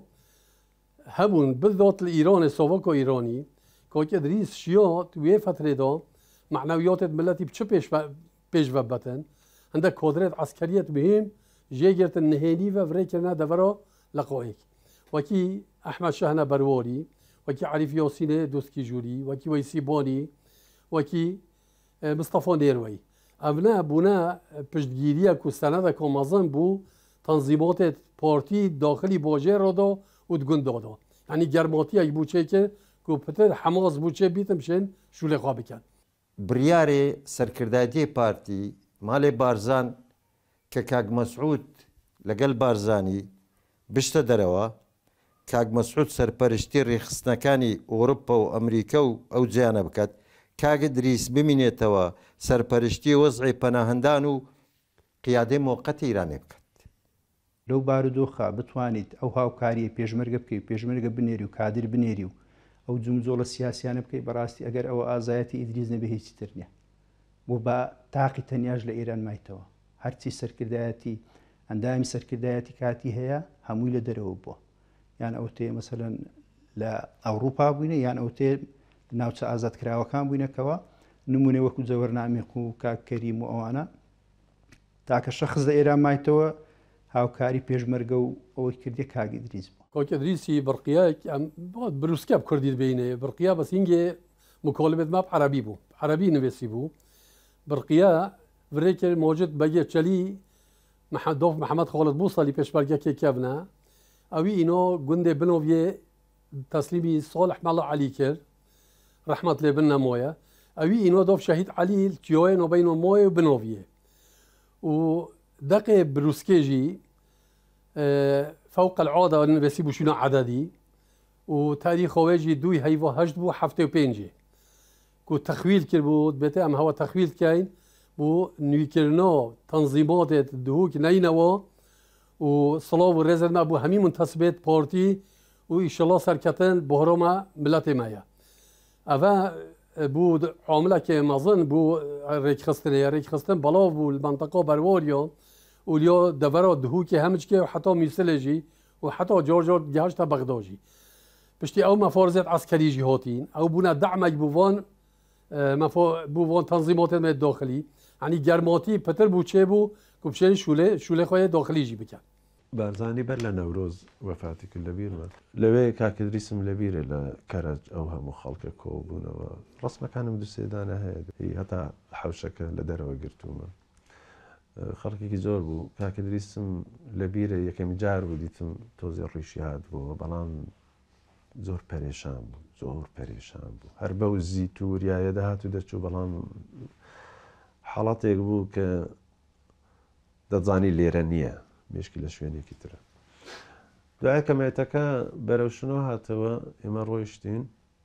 هەبوون بدۆت لە ئیرۆنێ سۆڤۆکۆ ئیرۆنی کۆکە دریس شیۆت وێ فترێدۆ معنەویۆتێت ملەتی بچ پێش بەبەتن هەندە کۆدرێت عسکەریەت بهێم ژێگرتن نهێنی بە ڤڕێکردنا دەڤەرۆ لە قۆیەک وەکی ئەحمەد شەهنە بەروۆری وەکی عەریف یۆسینێ دۆستکی ژووری وەکی وەیسی بۆنی وەکی مستەفۆ نێروەی ئەڤنا بوونا پشتگیریە کوستانەدە کۆمەزن بوو تەنزیمۆتێت پۆرتی داخلی بۆژێ ڕۆدۆ و دگوندۆدۆ ینی گەرمۆتیەک بووچێکە کو پتر حەماس بووچێ بیتم شێن شولێخوا بکەن بریارێ سەرکردایەتی پارتی مالێ بارزان کە کاک مەسعود لەگەڵ بارزانی بشتە دەرەوە کاک مەسعود سەرپەرشتی ڕێخستنەکانی ئۆروپا و ئەمریکا و ئەو جیانە بکات کاگە دریس بمینێتەوە سەرپەرشتی وەزعی پەناهەندان و قیادەی موقەتی ئیرانێ بکات لەو بارودۆخە بتوانیت ئەو هاوکاریە پێشمەرگە بکەیت پێشمەرگە بنێری و کادر بنێری و ئەو جومزۆڵە سیاسیانە بکەیت بەڕاستی ئەگەر ئەوە ئازایەتی ئیدریس نەبێ هیچی تر نییە بۆ بە تاقی تەنیاش لە ئێران مایتەوە هەرچی سەرکردایەتی ئەندامی سەرکردایەتی کاتی هەیە هەمووی لە دەرەوە بووە یان ئەو تێ مەسەلەن لە ئەوروپا بووینە یان ئەو تێ ناوچە ئازادکراوەکان بووینەکەوە نمونێ وەکو جەوەرنامێق و کاکەریم و ئەوانە تاکە شەخص لە ئێران مایتەوە هاوکاری پێشمەرگە و ئەوەی کردی کاگی دریس بوو کۆکە دریسی بڕقیە بروسکە کوردی بینێ بڕقیە بەس هینگێ مکۆلبێت ماپ عربی بوو عربی نوێسی بوو بڕقیە ڤرێکە مۆجد بەگێ چەلی دۆف محەممەد خۆڵت بوو ساڵی پێشبەرگەکێ کەبنە ئەوی ئینۆ گوندێ بنۆڤێ تەسلیمی سۆڵح مەڵە علی کرد ڕەحمەت لێ بن نەمۆیە ئەوی ئینۆ دۆف شەهید علی تیۆیە نۆبەینۆ مۆیە و بنۆڤێ و دقێ بروسکێژی فوق العادة نوێسی بووشینە عەدەدی و تاریخۆێژی 2 هەیڤۆ هەشت بوو 75 کو تەخویل کرد بوو بێتە ئەم هەوە تەخویل کەین بۆ نویکردنەوە تەنزیمۆتێت دووک نینەوە و سڵاو و ڕێزەرما بوو هەمی منتەسبێت پۆرتی و ئیشەڵا سەرکەتن بۆ هەرۆمە ملەتێ مایە ئەڤە بوو عاملەکێ مەزن بوو ڕێکخستنەیە ڕێکخستن بەڵاو بوو منتەقۆ بەروۆریۆ واليو دبروا دهوكي همجكي وحطوا ميسلجي وحطوا جورج جهاز تا بغدادي بشتي او مفارزات عسكري جهاتين او بنا دعم بوفون بوفون تنظيمات الداخلي يعني جرماتي بتر بوچيبو كوبشين شوله خويا داخلي جي بكن بارزاني بر لنوروز وفاتي كل بير ما لوي كاكدريسم لبير لا كرج او هم خلق كوبونا رسمه كان مدسيدانا هي حتى حوشك لدرو قرتوما خەڵکێکی زۆر بوو کاکە دریسم لە بیرە یەکەمی جار بوو دیتم تۆزی ڕیشی هات بوو بەڵام زۆر پەرێشان بوو زۆر پەرێشان بوو هەر بەو زیت و وریایە دەهات و دەچوو بەڵام حاڵەتێک بوو کە دەزانی لێرە نییە مێشکی لە شوێنێکی ترە دوای کەمێتەکە بەرەوشنۆ هاتەوە ئێمە ڕۆیشتین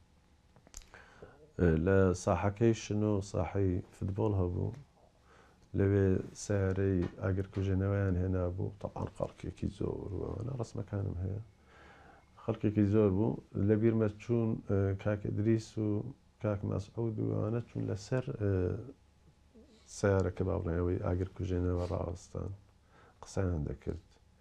لە ساحەکەی شنۆ ساحەی فوتبۆڵ هەبوو لەوێ سیارەی ئاگرکوژێنەوەیان هێنا بوو تەعاان خەڵکێکی زۆر وانە ڕسمەکانم هەیە خەڵکێکی زۆر بوو لە بیرمە چوون کاک ئیدریس و کاک مەسعود و ئەوانە چوون لەسەر سیارەکە باڵێەوەی ئاگرکوژێنەوە ڕاوەستان قسەیان دەکرد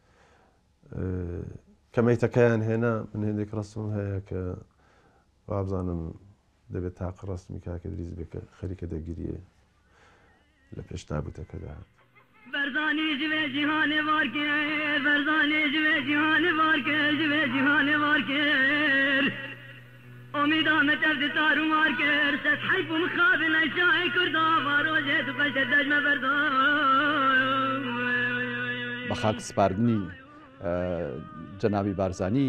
کەمەیتەکەیان هێنا من هێندێک ڕستم هەیە کە وابزانم دەبێت تاقە ڕستمی کاک ئیدریس بکە خەریکە دەگیریە لە پێش تابوتەکەدا بەرزانی جوێ جیهانێ وار کرد بەرزانی جوێ جیهانێ وار کرد جوێ جیهانێ وار کرد ئۆمیدامە تەفدی تارومار کرد سەد حیف و مخابنەی شاهی کوردە ڕۆژێت و قەشتە دەژمە بەردا بە خاک سپاردنی جەنابی بارزانی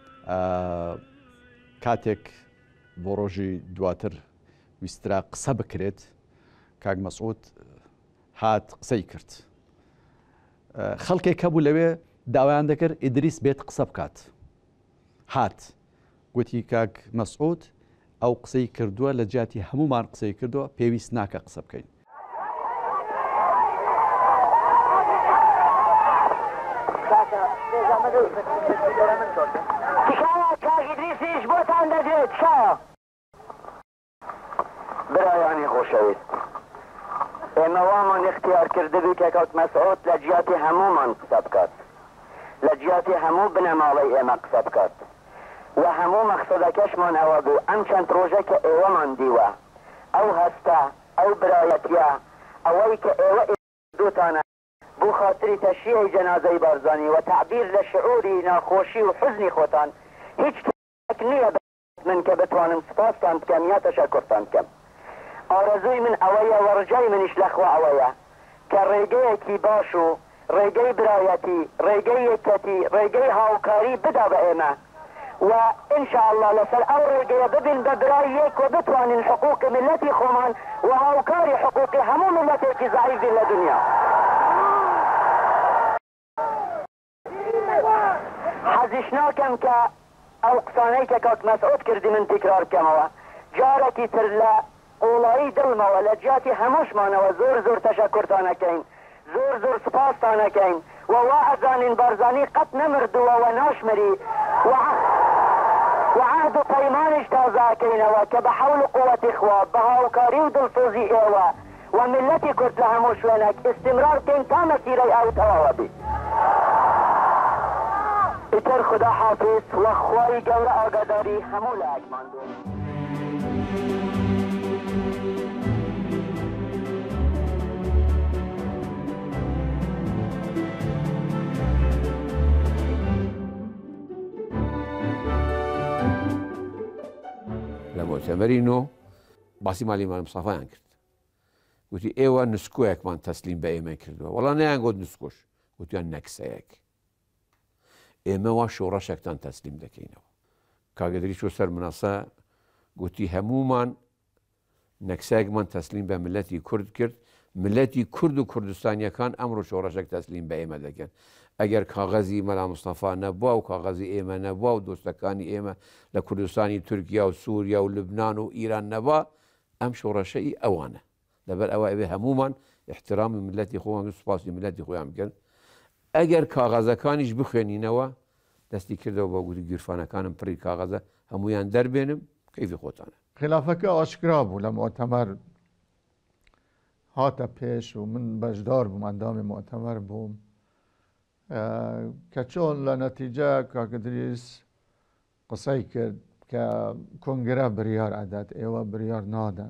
کاتێک بۆ ڕۆژی دواتر ویسترا قسە بکرێت کاک مەسعود هات قسەی کرد خەڵکێک هەبوو لەوێ داوایان دەکرد ئیدریس بێت قسە بکات هات گوتی کاک مەسعود ئەو قسەی کردووە لە جیاتی هەمومان قسەی کردووە پێویست ناکە قسە بکەین ئیدریسیش بۆتان دەدرێت شایە برایانی خۆشەویست ئێمە وامان اختیار کردبوو کە کاک مەسعود لە جیاتی هەموومان قسە بکات لە جیاتی هەموو بنەماڵەی ئێمە قسە بکات و هەموو مەقسەدەکەشمان ئەوە بوو ئەم چەند ڕۆژە کە ئێوەمان دیوە ئەو هەستە ئەو برایەتیە ئەوەی کە ئێوە دووتانە بۆ خاتری تەشییعی جەنازەی بارزانی و تعبیر لە شعوری ناخۆشی و حزنی خۆتان هیچ کەسێک نییە من کە بتوانم سپاستان بکەم یا تەشەکورتان بکەم ئارەزووی من ئەوەیە وەڕجای منیش لەخوا ئەوەیە کە ڕێگەیەکی باش و ڕێگەی برایەتی ڕێگەی یەکەتی ڕێگەی هاوکاری بدا بە ئێمە و ئینشاءالله لەسەر ئەو ڕێگەیە ببین بە برای یەک و بتوانین حقوقی ملەتی خۆمان و هاوکاری حقوقی هەموو ملەتێکی زەعیفی لە دنیا حەزیش ناکەم کە ئەو قسانەی کە کاک مەسعود کردی من تکرار بکەمەوە جارێکی تر لە قوڵایی دڵمەوە لە جیاتی هەمووشمانەوە زۆر زۆر تەشەکورتانەکەین زۆر زۆر سپاستانەکەین و وا ئەزانین بارزانی قەت نەمردووە و ناشمری و عهد و پەیمانیش تازاکەینەوە کە بە حەول و قووەتی خوا بە هاوکاری و دڵسۆزی ئێوە و ملەتی کورد لە هەموو شوێنێک ئیستیمرار بکەین تا مەسیرەی ئەو تەواوە بێت ئیتر خدا حافظ و خوای گەورە ئاگاداری هەموو لایەکمان بێت لە مۆتەمەرینۆ باسی مالی مال مستەفایان کرد گوتی ئێوە نسکۆیەکمان تەسلیم بە ئێمە کردووە وەڵام نەیان گوت نسکۆش گوتیان نەکسەیەک ئێمە وا شۆڕەشێکتان تەسلیم دەکەینەوە کاگەدری چۆ سەر مناسە گوتی هەموومان نەکسایەکمان تەسلیم بە ملەتی کورد کرد ملەتی کورد و کوردستانیەکان ئەمڕۆ شۆڕەشێک تەسلیم بە ئێمە دەکەن ئەگەر کاغەزی مەلا مستەفا نەبووە و کاغەزی ئێمە نەبووە و دۆستەکانی ئێمە لە کوردستانی تورکیا و سووریا و لبنان و ئیران نەبووە ئەم شۆڕەشەی ئەوانە لەبەر ئەوە ئەوێ هەمومان احترامی ملەتی خۆیان و سوپاسی ملەتی خۆیان بکەن ئەگەر کاغەزەکانیش بخوێنینەوە دەستی کردەوە بە گوتی گیرفانەکانم پڕی کاغەزە هەمویان دەربێنم کەیفی خۆتانە خلافەکە ئاشکرا بوو لە مۆتەمەر هاتە پێش و من بەشدار بووم ئەندامی مؤتەمەر بووم کە چۆن لە نەتیجە کاکدریس قسەی کرد کە کۆنگرە بریار ئەدات ئێوە بریار نادەن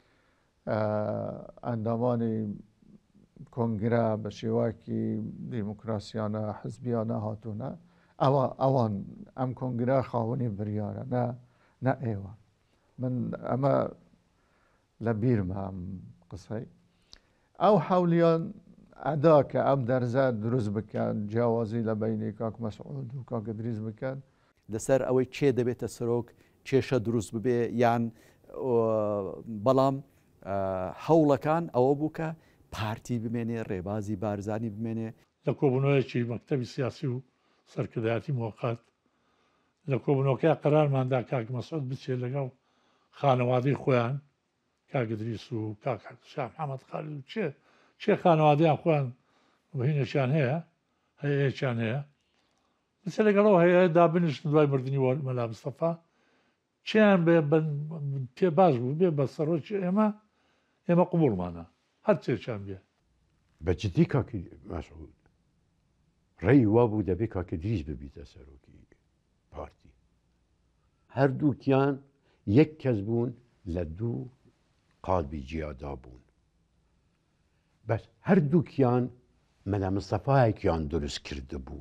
ئەندامانی کۆنگرە بە شێواکی دیموکراسیانە حزبیانە هاتوونە ئەوان ئەم کۆنگرە خاوەنی بریارە نە ئێوە من ئەمە لە بیرمە ئەم قسەی ئەو حولیان ئەدا کە ئەم دەرزە دروست بکەن جیاوازی لە بینی کاک مەسعود و کاک ئیدریس بکەن لەسەر ئەوەی چێ دەبێتە سەرۆک کێشە دروست ببێ یان بەڵام هەوڵەکان ئەوە بوو کە پارتی بمێنێ ڕێبازی بارزانی بمێنێ لە کۆبوونەوەیەکی مەکتەبی سیاسی و سەرکردایەتی موقت لە کۆبوونەوەکە قەرارماندا کاک مەسعود بچێت لەگەڵ خانەوادەی خۆیان کاک ئیدریس و کاک شاه محەممەد خالید و چێ خانەوادەیان خۆیان بەهینەشیان هەیە هەیەیەکیان هەیە بچێت لەگەڵەوە هەیەدا بنیشتن دوای مردنی مەلا مستەفا چیان پێ باش بوو بێ بە سەرۆکی ئێمە قوبوڵمانە هەر چێکیان بێ بەجددی کاکی مەسعود ڕێی وا بوو دەبێت کاک ئیدریس ببیتە سەرۆکی پارتی هەردووکیان یەک کەس بوون لە دوو قالبی جیادا بوون بەس هەردووکیان مەلا مستەفایەکیان دروست کرده بوو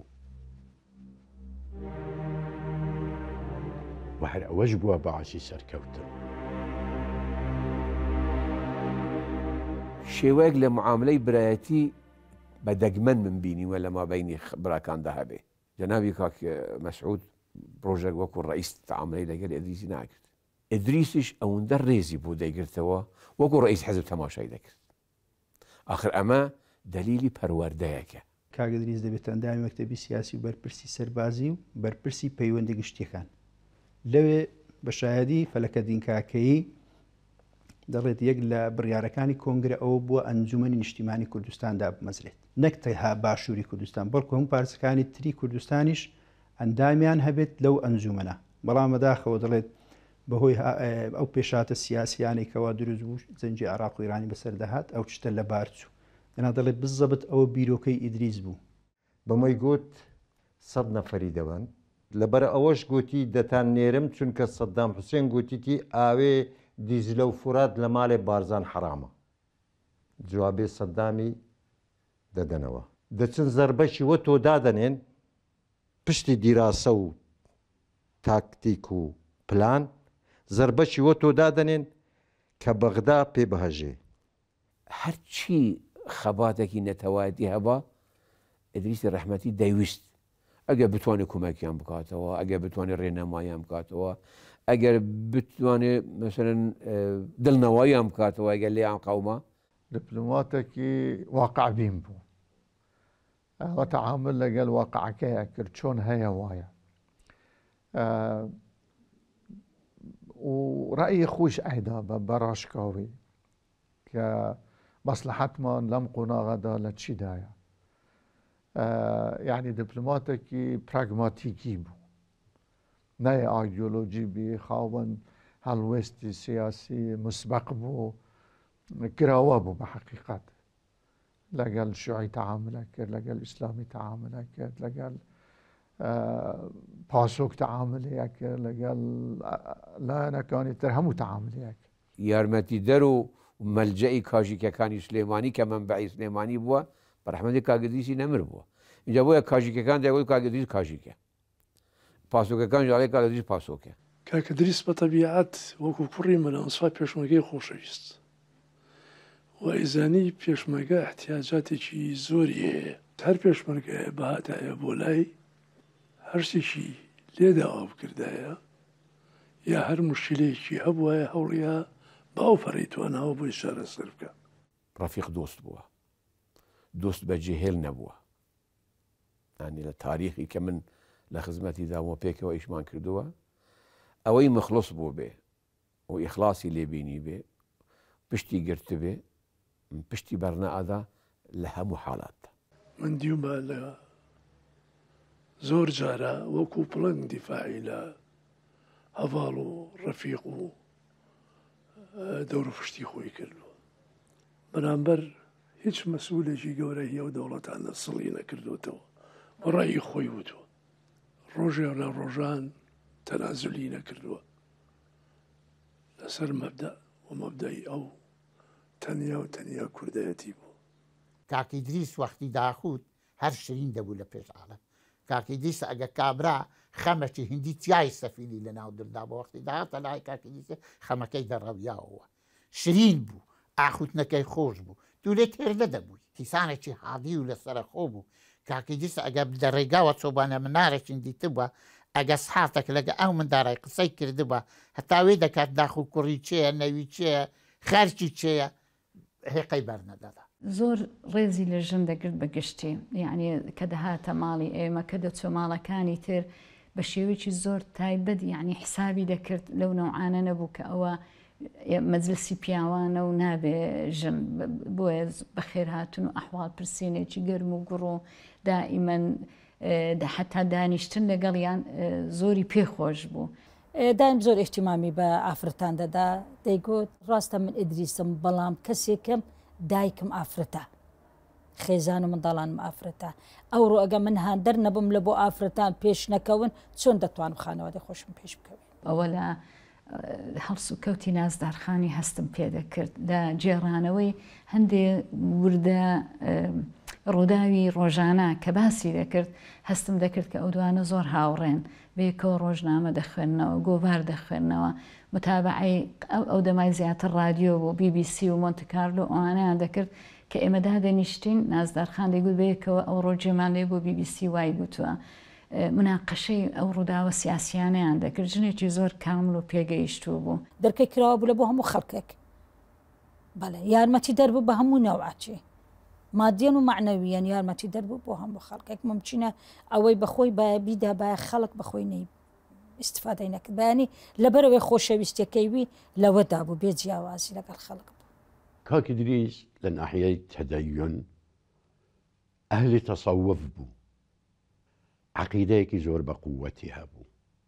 و هەر ئەوەش بووە بەعاسی سەرکەوتن شێوەیەک لە معاملەی برایەتی بە دەگمەن من بینیوە لە مابینی براکاندا هەبێ جەنابی کاک مەسعود ڕۆژێک وەکو ڕئیس تەعاملەی لەگەڵ ئیدریسی ناکرد ئیدریسیش ئەوەندە ڕێزی بوو دەیگرتەوە وەکو ڕئیس حەزب تەماشای دەکرد آخر ئەمە دلیلی پەروەردەیەکە کاک ئیدریس دەبێت ئەندامی مەکتەبی سیاسی و بەرپرسی سەربازی و بەرپرسی پەیوەندی گشتیەکان لەوێ بە شایەدی فەلەکە دینکاکەیی دەڵێت یەک لە بڕیارەکانی کۆنگرە ئەوە بووە ئەنجومەنی نیشتیمانی کوردستاندا بمەزرێت نەک تەنها باشووری کوردستان بەڵکو هەموو پارچەکانی تری کوردستانیش ئەندامیان هەبێت لەو ئەنجومەنە بەڵام بەداخەوە دەڵێت بەهۆی ئەو پێشاتە سیاسیانێکەوە دروست بوو زەنجی عێراق و ئیرانی بەسەر دەهات ئەو شتە لە بارچوو دەنا دەڵێت بزەبت ئەوە بیرۆکەی ئیدریس بوو بەمەی گوت 100 نەفەری دەبن لەبەر ئەوەش گوتی دەتان نێرم چونکە سەدام حوسێن گوتیتی ئاوێ دیزلە و فورات لە ماڵێ بارزان حرامە جوابێ سەدامی دەدەنەوە دەچن زەربەشی وە تۆ دادەنێن پشتی دیراسە و تاکتیک و پلان زەربەشی وە تۆ دادەنێن کە بەغدا پێ بەهەژێ هەرچی خەباتێکی نەتەوایەتی هەبا ئیدریسی ڕەحمەتی دەیویست ئەگەر بتوانێت کۆمەکیان بکاتەوە ئەگەر بتوانێت ڕێنەماییان بکاتەوە ئەگەر بتوانێت مەسەرەن دڵنەوەیان بکاتەوە ئەگەر لێیان قەومە دیپلۆماتێکی واقعبین بوو ئەوە تەعامل لەگەڵ واقعەکەیە کرد چۆن هەیە وایە و ڕأیی خۆش ئەیدا بە بەڕاشکاوی کە مەسلحەتمان لەم قۆناغەدا لە چیدایە یعنی دیپلۆماتێکی پراگماتیکی بوو نەیە ئایدیۆلۆجی بی خاوەن هەڵوێستی سیاسی مسبق بوو کراوە بوو بە حەقیقەت لەگەڵ شیوعی تەعاملە کرد لەگەڵ ئیسلامی تەعاملە کرد لەگەڵ پاسۆک تەعاملەیە کرد لەگەڵ لایەنەکانی تر هەموو تەعاملەیە کرد یارمەتی دەر و مەلجەی کاژیکەکانی سلێمانی کە منبعی سلێمانی بووە بەرەحمەتی کاک ئیدریسی نەمر بووە اینجا بۆیە کاژیکەکان دەیگوت کاک ئیدریس کاژیکە پاسۆکەکان جاڵی کاک ئیدریس پاسۆکە کاک ئیدریس بە تەبیعەت وەکو کوڕی مەلەمسفا پێشمەرگەی خۆشەویست و ئەیزانی پێشمەرگە احتیاجاتێکی زۆری هەیە هەر پێشمەرگەیە بەهاتایە بۆ لای هەر شتێکی لێداوا بکردایە یا هەر مشکلەیەکی هەبوایە هەوڵیە باو پەڕی تواناوە بۆی چارەسەر بکە ڕەفیق دۆست بووە دۆست بەجێهێل نەبووە ینی لە تاریخی کە من لە خزمەتی داوە پێکەوە ئیشمان کردووە ئەوەی مخلص بوو بێ و ئیخلاسی لێبینی بێ پشتی گرت بێ پشتی بەرنەئادا لە هەموو حاڵاتدا من دیومە لە زۆر جارە وەکو پڵنگ دیفاعی لە هەڤاڵ و ڕەفیق و دەور پشتی خۆی کردووە بەرامبەر هیچ مەسئولێکی گەورەی ئەو دەوڵەتان لە سڵی نەکردوتەوە بەڕای خۆی وتوە ڕۆژێ لە ڕۆژان تەنازلی نەکردووە لەسەر مەبدە و مەبدەی ئەو تەنیا و تەنیا کوردایەتی بوو. کاکی دریس وەختی داخوت هەر شرین دەبوو لە پێش عالم. کاکی دیسە ئەگە کابرا خەمەکی هندی تیای سەفینی لە ناو دڵدا بە وەختی داهاتە لای کاکی دیسە خەمەکەی دەڕەویاوە شرین بوو ئاخوتنەکەی خۆش بوو دوولێت هێرلە دەبووی تیسانێکی حادی و لەسرە خۆ بوو. کاکی دیسە ئەگە لە ڕێگاوە چۆبانە منارێکی دیتبووە ئەگە سحاتێک لەگە ئەو منداڕای قسەی کردبووە هەتاوێ دەکات داخ و کوڕی چێە نەوی چێە خەرکی چێە هێقەی بەرنەدەدا. زۆر ڕێزی لە ژن دەگرت بە گشتی یعنی کە دەهاتە ماڵی ئێمە کە دەچۆ ماڵەکانی تر بە شێوەیەکی زۆر تایبەت یعنی حسابی دەکرد لەو نەوعانە نەبوو کە ئەوە مەجلسی پیاوانە و نابێ ژن بۆیە بەخێر هاتون و ئەحواڵ پرسینێکی گەرم و گوڕ و دائیمەن حتا دانیشتن لەگەڵیان زۆری پێخۆش بوو. دایم زۆر احتیمامی بە ئافرەتان دەدا دەیگوت ڕاستە من ئیدریسم بەڵام کەسێکم دایکم ئافرەتە خێزان و منداڵانم ئافرەتە ئەوڕۆ ئەگە من هاندەر نەبم لە بۆ ئافرەتان پێش نەکەون چۆن دەتوانم خانەوەدە خۆشم پێش بکەوێت. ئەوە لە هەڵس و کەوتی نازدارخانی هەستم پێ دەکرد لە جێڕانەوەی هەندێک وردە ڕووداوی ڕۆژانە کە باسی دەکرد هەستم دەکرد کە ئەو دوانە زۆر هاوڕێن بێکەوە ڕۆژنامە دەخوێننەوە گۆڤار دەخوێننەوە متابعی ئەو دەمای زیاتر رادیۆ بۆ BBC و مۆنتکارلۆ ئەوانەیان دەکرد کە ئێمە دادەنیشتین نازدارخان دەیگوت بەیەکەوە ئەو ڕۆژێمان لێ بۆ BBC وای گوتووە مناقەشەی ئەو ڕووداوە سیاسیانەیان دەکرد ژنێکی زۆر کامل و پێگەیشتوو بوو دەرکەی کراوە بوو لە بۆ هەموو خەڵکێک بەڵێ یارمەتی دەربوو بە هەموو نەوعاچی مادیان و معنەویان یارمەتی دەربوو بۆ هەموو خەڵکێک ممچینە ئەوەی بەخۆی بیدا بە خەڵک بەخۆی نەی استفادەی نەکرد بەیانی لەبەرەوەی خۆشەویستەکەیوی لەوەدا بوو بێ جیاوازی لەگەڵ خەڵک بوو. كاك إدريس لن أحيي تدين أهل تصوف بو عقيديك زور بقوتها بو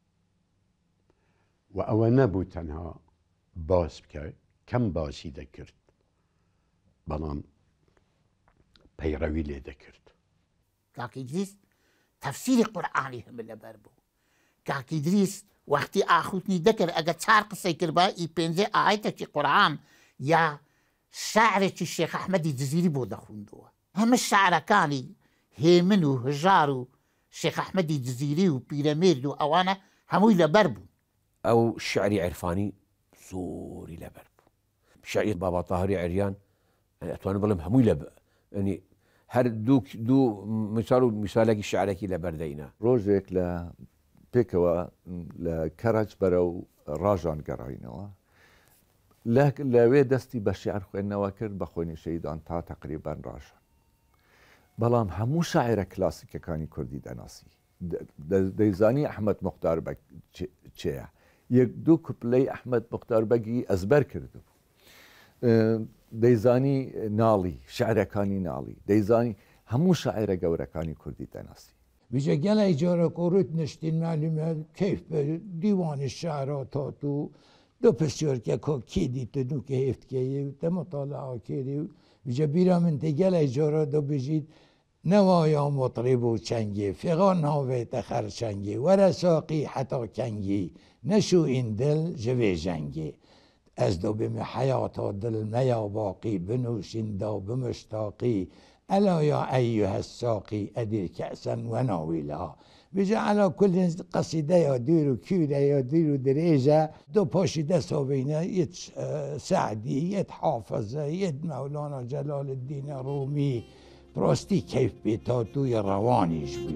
وأو نبو تنها باس بكي كم باسي ذكرت بلان بيروي لي ذكرت كاك إدريس تفسير قرآني هم لبر بو كاك إدريس وقتی ئاخوتنی دەکرد ئەگە چار قسەی کردبا ئی پێنجێ ئاەتێکی قورآن یا شعرێکی شێخ ئەحمەدی جزیری بۆ دەخوندەوە هەمە شعرەکانی هێمن و هژار و شێخ ئەحمەدی جزیری و پیرەمێرد و ئەوانە هەمووی لەبەر بوون. ئەو شعری عرفانی زۆری لەبەر بوو شعری بابا تاهری عریان ئەتوانم بڵێم هەمووی لە ینی هەر دوو مثال و میسالێکی شعرێکی لەبەردەینە. ڕۆژێک لە پێکەوە لە کەرج بەرە و ڕاژان گەڕاینەوە لەوێ دەستی بە شیعر خوێندنەوە کرد بە خۆنیشەیدان تا تقریبان ڕاژان بەڵام هەموو شاعرە کلاسیکەکانی کوردی دەناسی دەیزانی ئەحمەد موختاربەگ چێە یەک دوو کوپلەی ئەحمەد موختاربەگی ئەزبەر کردبوو دەیزانی ناڵی شعرەکانی ناڵی دەیزانی هەموو شاعرە گەورەکانی کوردی دەناسی. بيجا قال إجارة قريت نشتين معلومات كيف ديوان الشعرات تو دو بسيور كو كيدي تدو كيف كي تم طالع كيدي بيجا بيرا من تقال إجارة دو بيجيد نوايا مطرب وشنجي فغان هاوي تخر شنجي ورا ساقي حتى كنجي نشو اندل جوي جنجي از دو بم حياة دل ميا باقي بنوشين دو بمشتاقي ألا يا أيها الساقي أدير كأسا وناولها بيجا على كل قصيدة يدير كيلة يدير دريجة دو باشي دسو بين يد سعدي يد حافظ يد مولانا جلال الدين الرومي براستي كيف بيتاتو يرواني شوي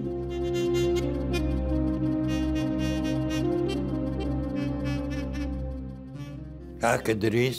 كاك إدريس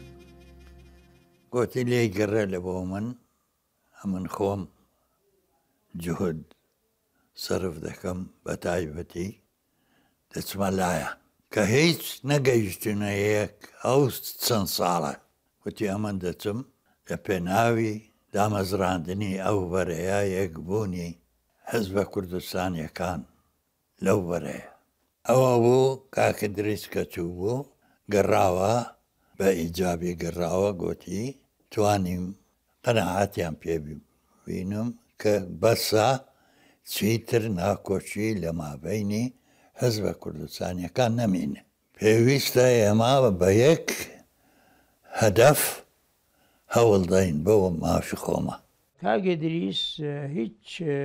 قلت لي قرر لبومن من خوم جهد صرف دكم بتايبتي تسمع لايا كهيت نجيشتنا هيك أو تنصالة وتي أمن دتم يبناوي دامزراندني أو بريا يقبوني حزب كردستان يكان لو بريا أو أبو كاك إدريس كتوبو قراوة بإيجابي قراوة قوتي توانیم قەنەعاتیان پێ بینم کە بەسا چیتر ناکۆچی لە مابەینی حزبە کوردستانیەکان نەمینە. پێویستە ئێمە بە یەک هەدەف هەوڵدەین بەوە مافی خۆمە. کاگە دریس هیچ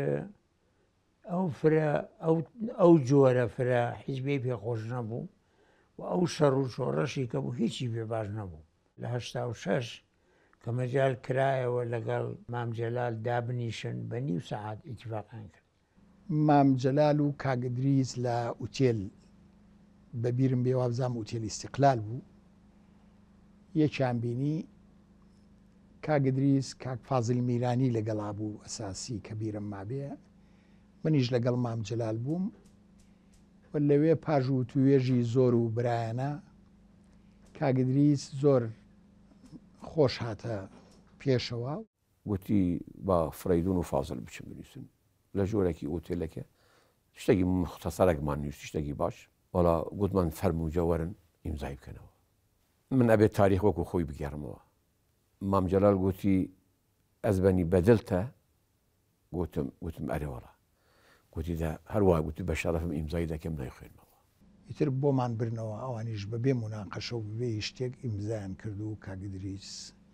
ئەو جۆرە فرە حیزبی پێخۆش نەبوو و ئەو شەڕ و شۆڕەشی کە بوو هیچی پێ باش نەبوو. لە 86 کە مەجال کرایەوە لەگەڵ مامجەلال دابنیشن بە نیو سەعات ئیتیفاقیان کرد. مامجەلال و کاگدریس لە ئوتێل بەبیرم بێ وابزانم ئوتێلی استیقلال بوو، یەکیان بینی کاگدریس کاک فازل میرانی لەگەڵا بوو ئەساسی کە بیرم مابێ، منیش لەگەڵ مامجەلال بووم و لەوێ پاژ و توێژی زۆر و برایەنە کاگدریس زۆر خۆش هاتە پێشەوە. وتی با فڕیدون و فازل بچم بنووسن لە ژۆرەی ئۆتێلەکە شتێکی مختصەرێکمان نووسی شتێکی باش، وەڵا گوتمان فەرموجە وەرن ئیمزای بکەنەوە، من ئەبێت تاریخ وەکو خۆی بگەڕمەوە. مامجەلال گوتی ئەزبەنی بەدڵتە، گوتم ئەرێوەڵا، گوتی هەروە گوتی بە شەرەفم ئیمزای دەکەم نایخوێنمەوە. ئیتر بۆمان برنەوە ئەوانیش بەبێ موناقەشە و ببێ شتێک ئیمزایان کرد و کاگدریس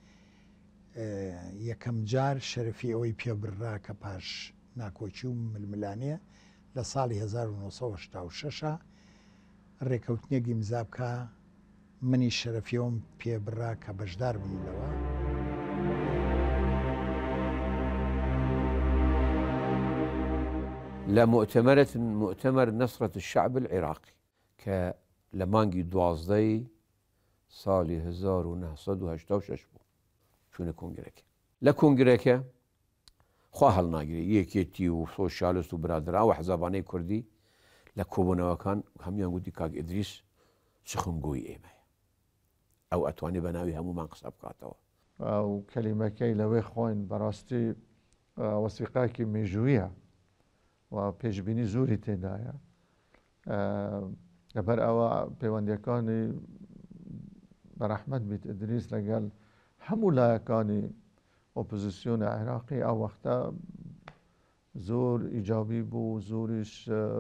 یەکەم جار شەرفی ئەوەی پێبڕا کە پاش ناکۆچی و ململانەیە لە ساڵی 1986 ڕێکەوتنێک ئیمزا بکە، منی شەرەفیەوەم پێبڕا کە بەشدار بم لەوە. لە مؤتەمەر نەسرەت الشعب العێراقی کە لە مانگی 12 ساڵی 1986 بوو چوونە کۆنگرێکە. لە کۆنگرێکە خوا هەڵناگیری یەکێتی و سۆشیالیست و برادرا و حەزابانەی کوردی لە کۆبوونەوەکان هەمویان گوتی کاک ئیدریس سخمگۆی ئێمەیە، ئەو ئەتوانێ بە ناوی هەمومان قسە بکاتەوە. و کەلیمەکەی لەوێ خۆین بەڕاستی وەسیقاکی مێژوویە و پێشبینی زۆری تێدایە. لەبەر ئەوە پەیوەندیەکانی بەرەحمەت بیت ئیدریس لەگەڵ هەموو لایەکانی ئۆپۆزیسیۆنە عێراقی ئەو وەختە زۆر ئیجابی بوو، زۆریش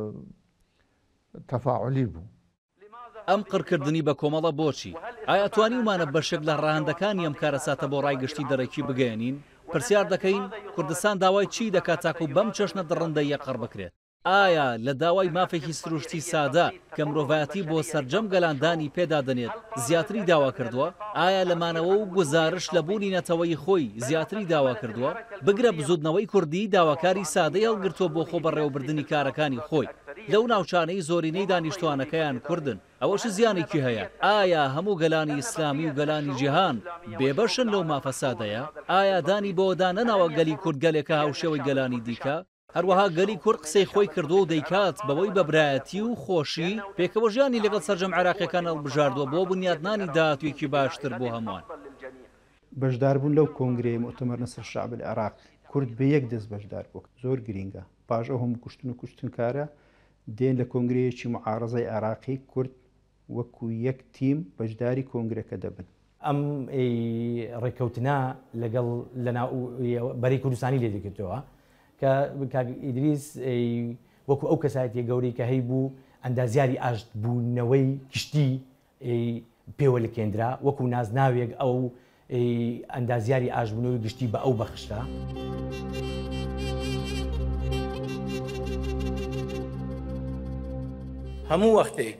تەفاعلی بوو. ئەم قڕکردنی بە کۆمەڵە بۆچی؟ ئایا توانیمانە بەشێک لە ڕاهەندەکانی ئەم کارەساتە بۆ ڕایگەشتی دەرەکی بگەێنین؟ پرسیار دەکەین کوردستان داوای چی دەکات تاکو بەم چەشنە دڕندە یەقڕ بکرێت؟ ئایا لە داوای مافێکی سروشتی سادە کە مرۆڤایەتی بۆ سەرجەم گەلاندانی پێدادنێت زیاتری داوا کردووە؟ ئایا لەمانەوە و گزارش لە بوونی نەتەوەی خۆی زیاتری داوا کردووە؟ بگرە بزودنەوەی کوردی داواکاری سادەی هەڵگرتووە بۆ خۆ بەڕێوەبردننی کارەکانی خۆی لەو ناوچانەی زۆرینەی دانیشتوانەکەیان کوردن. ئەوەش زیانێکی هەیە. ئایا هەموو گەلانی ئیسلامی و گەلانی جیهان بێبەشن لەو مافەسادەیە؟ ئایا دانی بۆدا نەناوە گەلی کورد گەلێکە هاوشێوەی گەلانی دیکە؟ هەروەها گەلی کورد قسەی خۆی کردو و دەیکات بەوەی بەبرایەتی و خۆشی پێکەوە ژیانی لەگەڵ سەرجەم عێراقیەکان هەڵبژاردووە بۆ بنیادنانی داهاتوێکی باشتر بۆ هەمووان. بەشداربوون لەو کۆنگرەی مؤتەمەر نەسر الشعب العێراق کورد بە یەک دەست بەشدار بوو، زۆر گرینگە. پاش ئەو هەموو کوشتن و کوشتنکارە دێن لە کۆنگرەیەکی معارەزەی عێراقی کورد وەکو یەک تیم بەشداری کۆنگرەکە دەبن. ئەم ڕێککەوتنا لەگەڵ بەری کوردستانی لێ دەکردەوە کە کاک ئیدریس وەکو ئەو کەسایەتی گەورەی کە هەی بوو ئەندازیاری ئاشتبوونەوەی گشتی پێوە لەکێنرا وەکو نازناوێک ئەو ئەندازیاری ئاشتبوونەوەی گشتی بە ئەو بەخشتە. هەموو وەختێک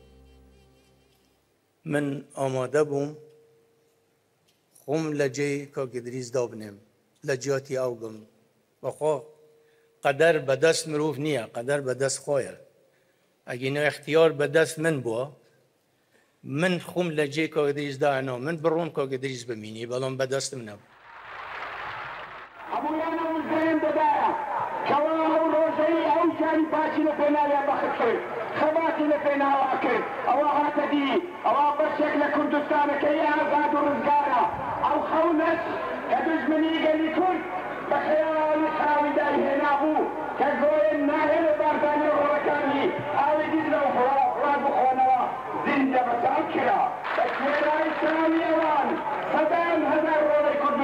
من ئامادە بووم خۆم لە جێی کاک ئیدریس دابنێم، لە جیاتی ئەو بم. بەخۆ قەدەر بەدەست مرۆڤ نییە، قەدەر بەدەست خۆیە. ئەگەینە اختیار بەدەست من بووە، من خۆم لە جێی کاک ئیدریس داهێنا، من بڕۆم کاک ئیدریس ببینی، بەڵام بەدەستم نەبوو. هەموویانە وزەیان دەدایە کەوا ئەو ڕۆژەی ئەو جاری باچی لە پێناویان بەخت کرد، خەباتی لە پێناوا کرد، ئەوە هاتە دی، ئەوە بەشێک لە کوردستانەکەی ئازاد و ڕزگارە. ئەو خەونەت کە دوژمنی گەلی کورد بە خەیاڵی خاویدا هێنا بوو کە زۆرێن ناهێنە بارزانی ڕۆڵەکانی ئاوی دید لەو فڵات بخۆنەوە زیندە بەسەڵ کرا بە کوێرای سامی ئەوان سەدان هەزار ڕۆڵەی کورد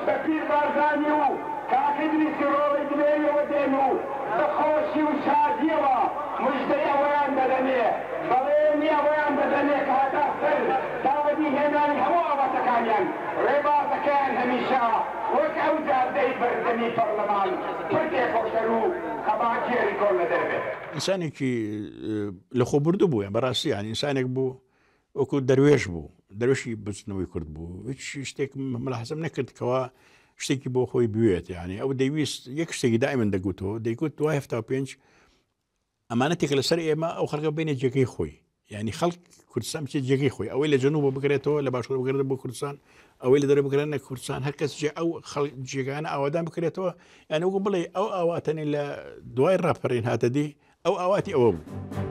بەپیر بارزانی و کاکدری سیڕۆڵی دلێنەوە دێن و بەخۆشی و شادیەوە مژدەی ئەوەیان دەدەنێ بەڵێنی ئەوەیان دەدەنێ کە هەتا سەر داوەتی هێنانی هەموو ئاواتەکانیان ڕێبازەکەیان هەمیشە وەک ئەو جاردەی بەردەمی پەرلەمان پردێ خۆشەر و خەباکێری کۆن لە دەربێت ئینسانێکی لە خۆ بردو بوو یان بەڕاستی یان ئینسانێک بوو وەکو دەروێش بوو دەروێشی بچنەوەی کورد بوو هیچ شتێک مەلاحەزەم نەکردکەوە شتێکی بۆ خۆی بوێت یعنی ئەو دەیویست یەک شتێکی دائیمەن دەگوتەوە دەیگوت دوای 75 ئەمانەتێک لەسەر ئێمە ئەو خەڵکە بینێ جێگەی خۆی یعنی خەڵک کوردستان بچێت جێگەی خۆی ئەوەی لە جەنوب بکرێتەوە لە باشوور بگرێت بۆ کوردستان ئەوەی لە دەرە بگرێنە کوردستان هەر کەس ئەو جێگانە ئاوادان بکرێتەوە یعنی وەکو بڵێ ئەو ئاواتەنی لە دوای ڕاپەڕین هاتەدی ئەو ئاواتی ئەوە بوو.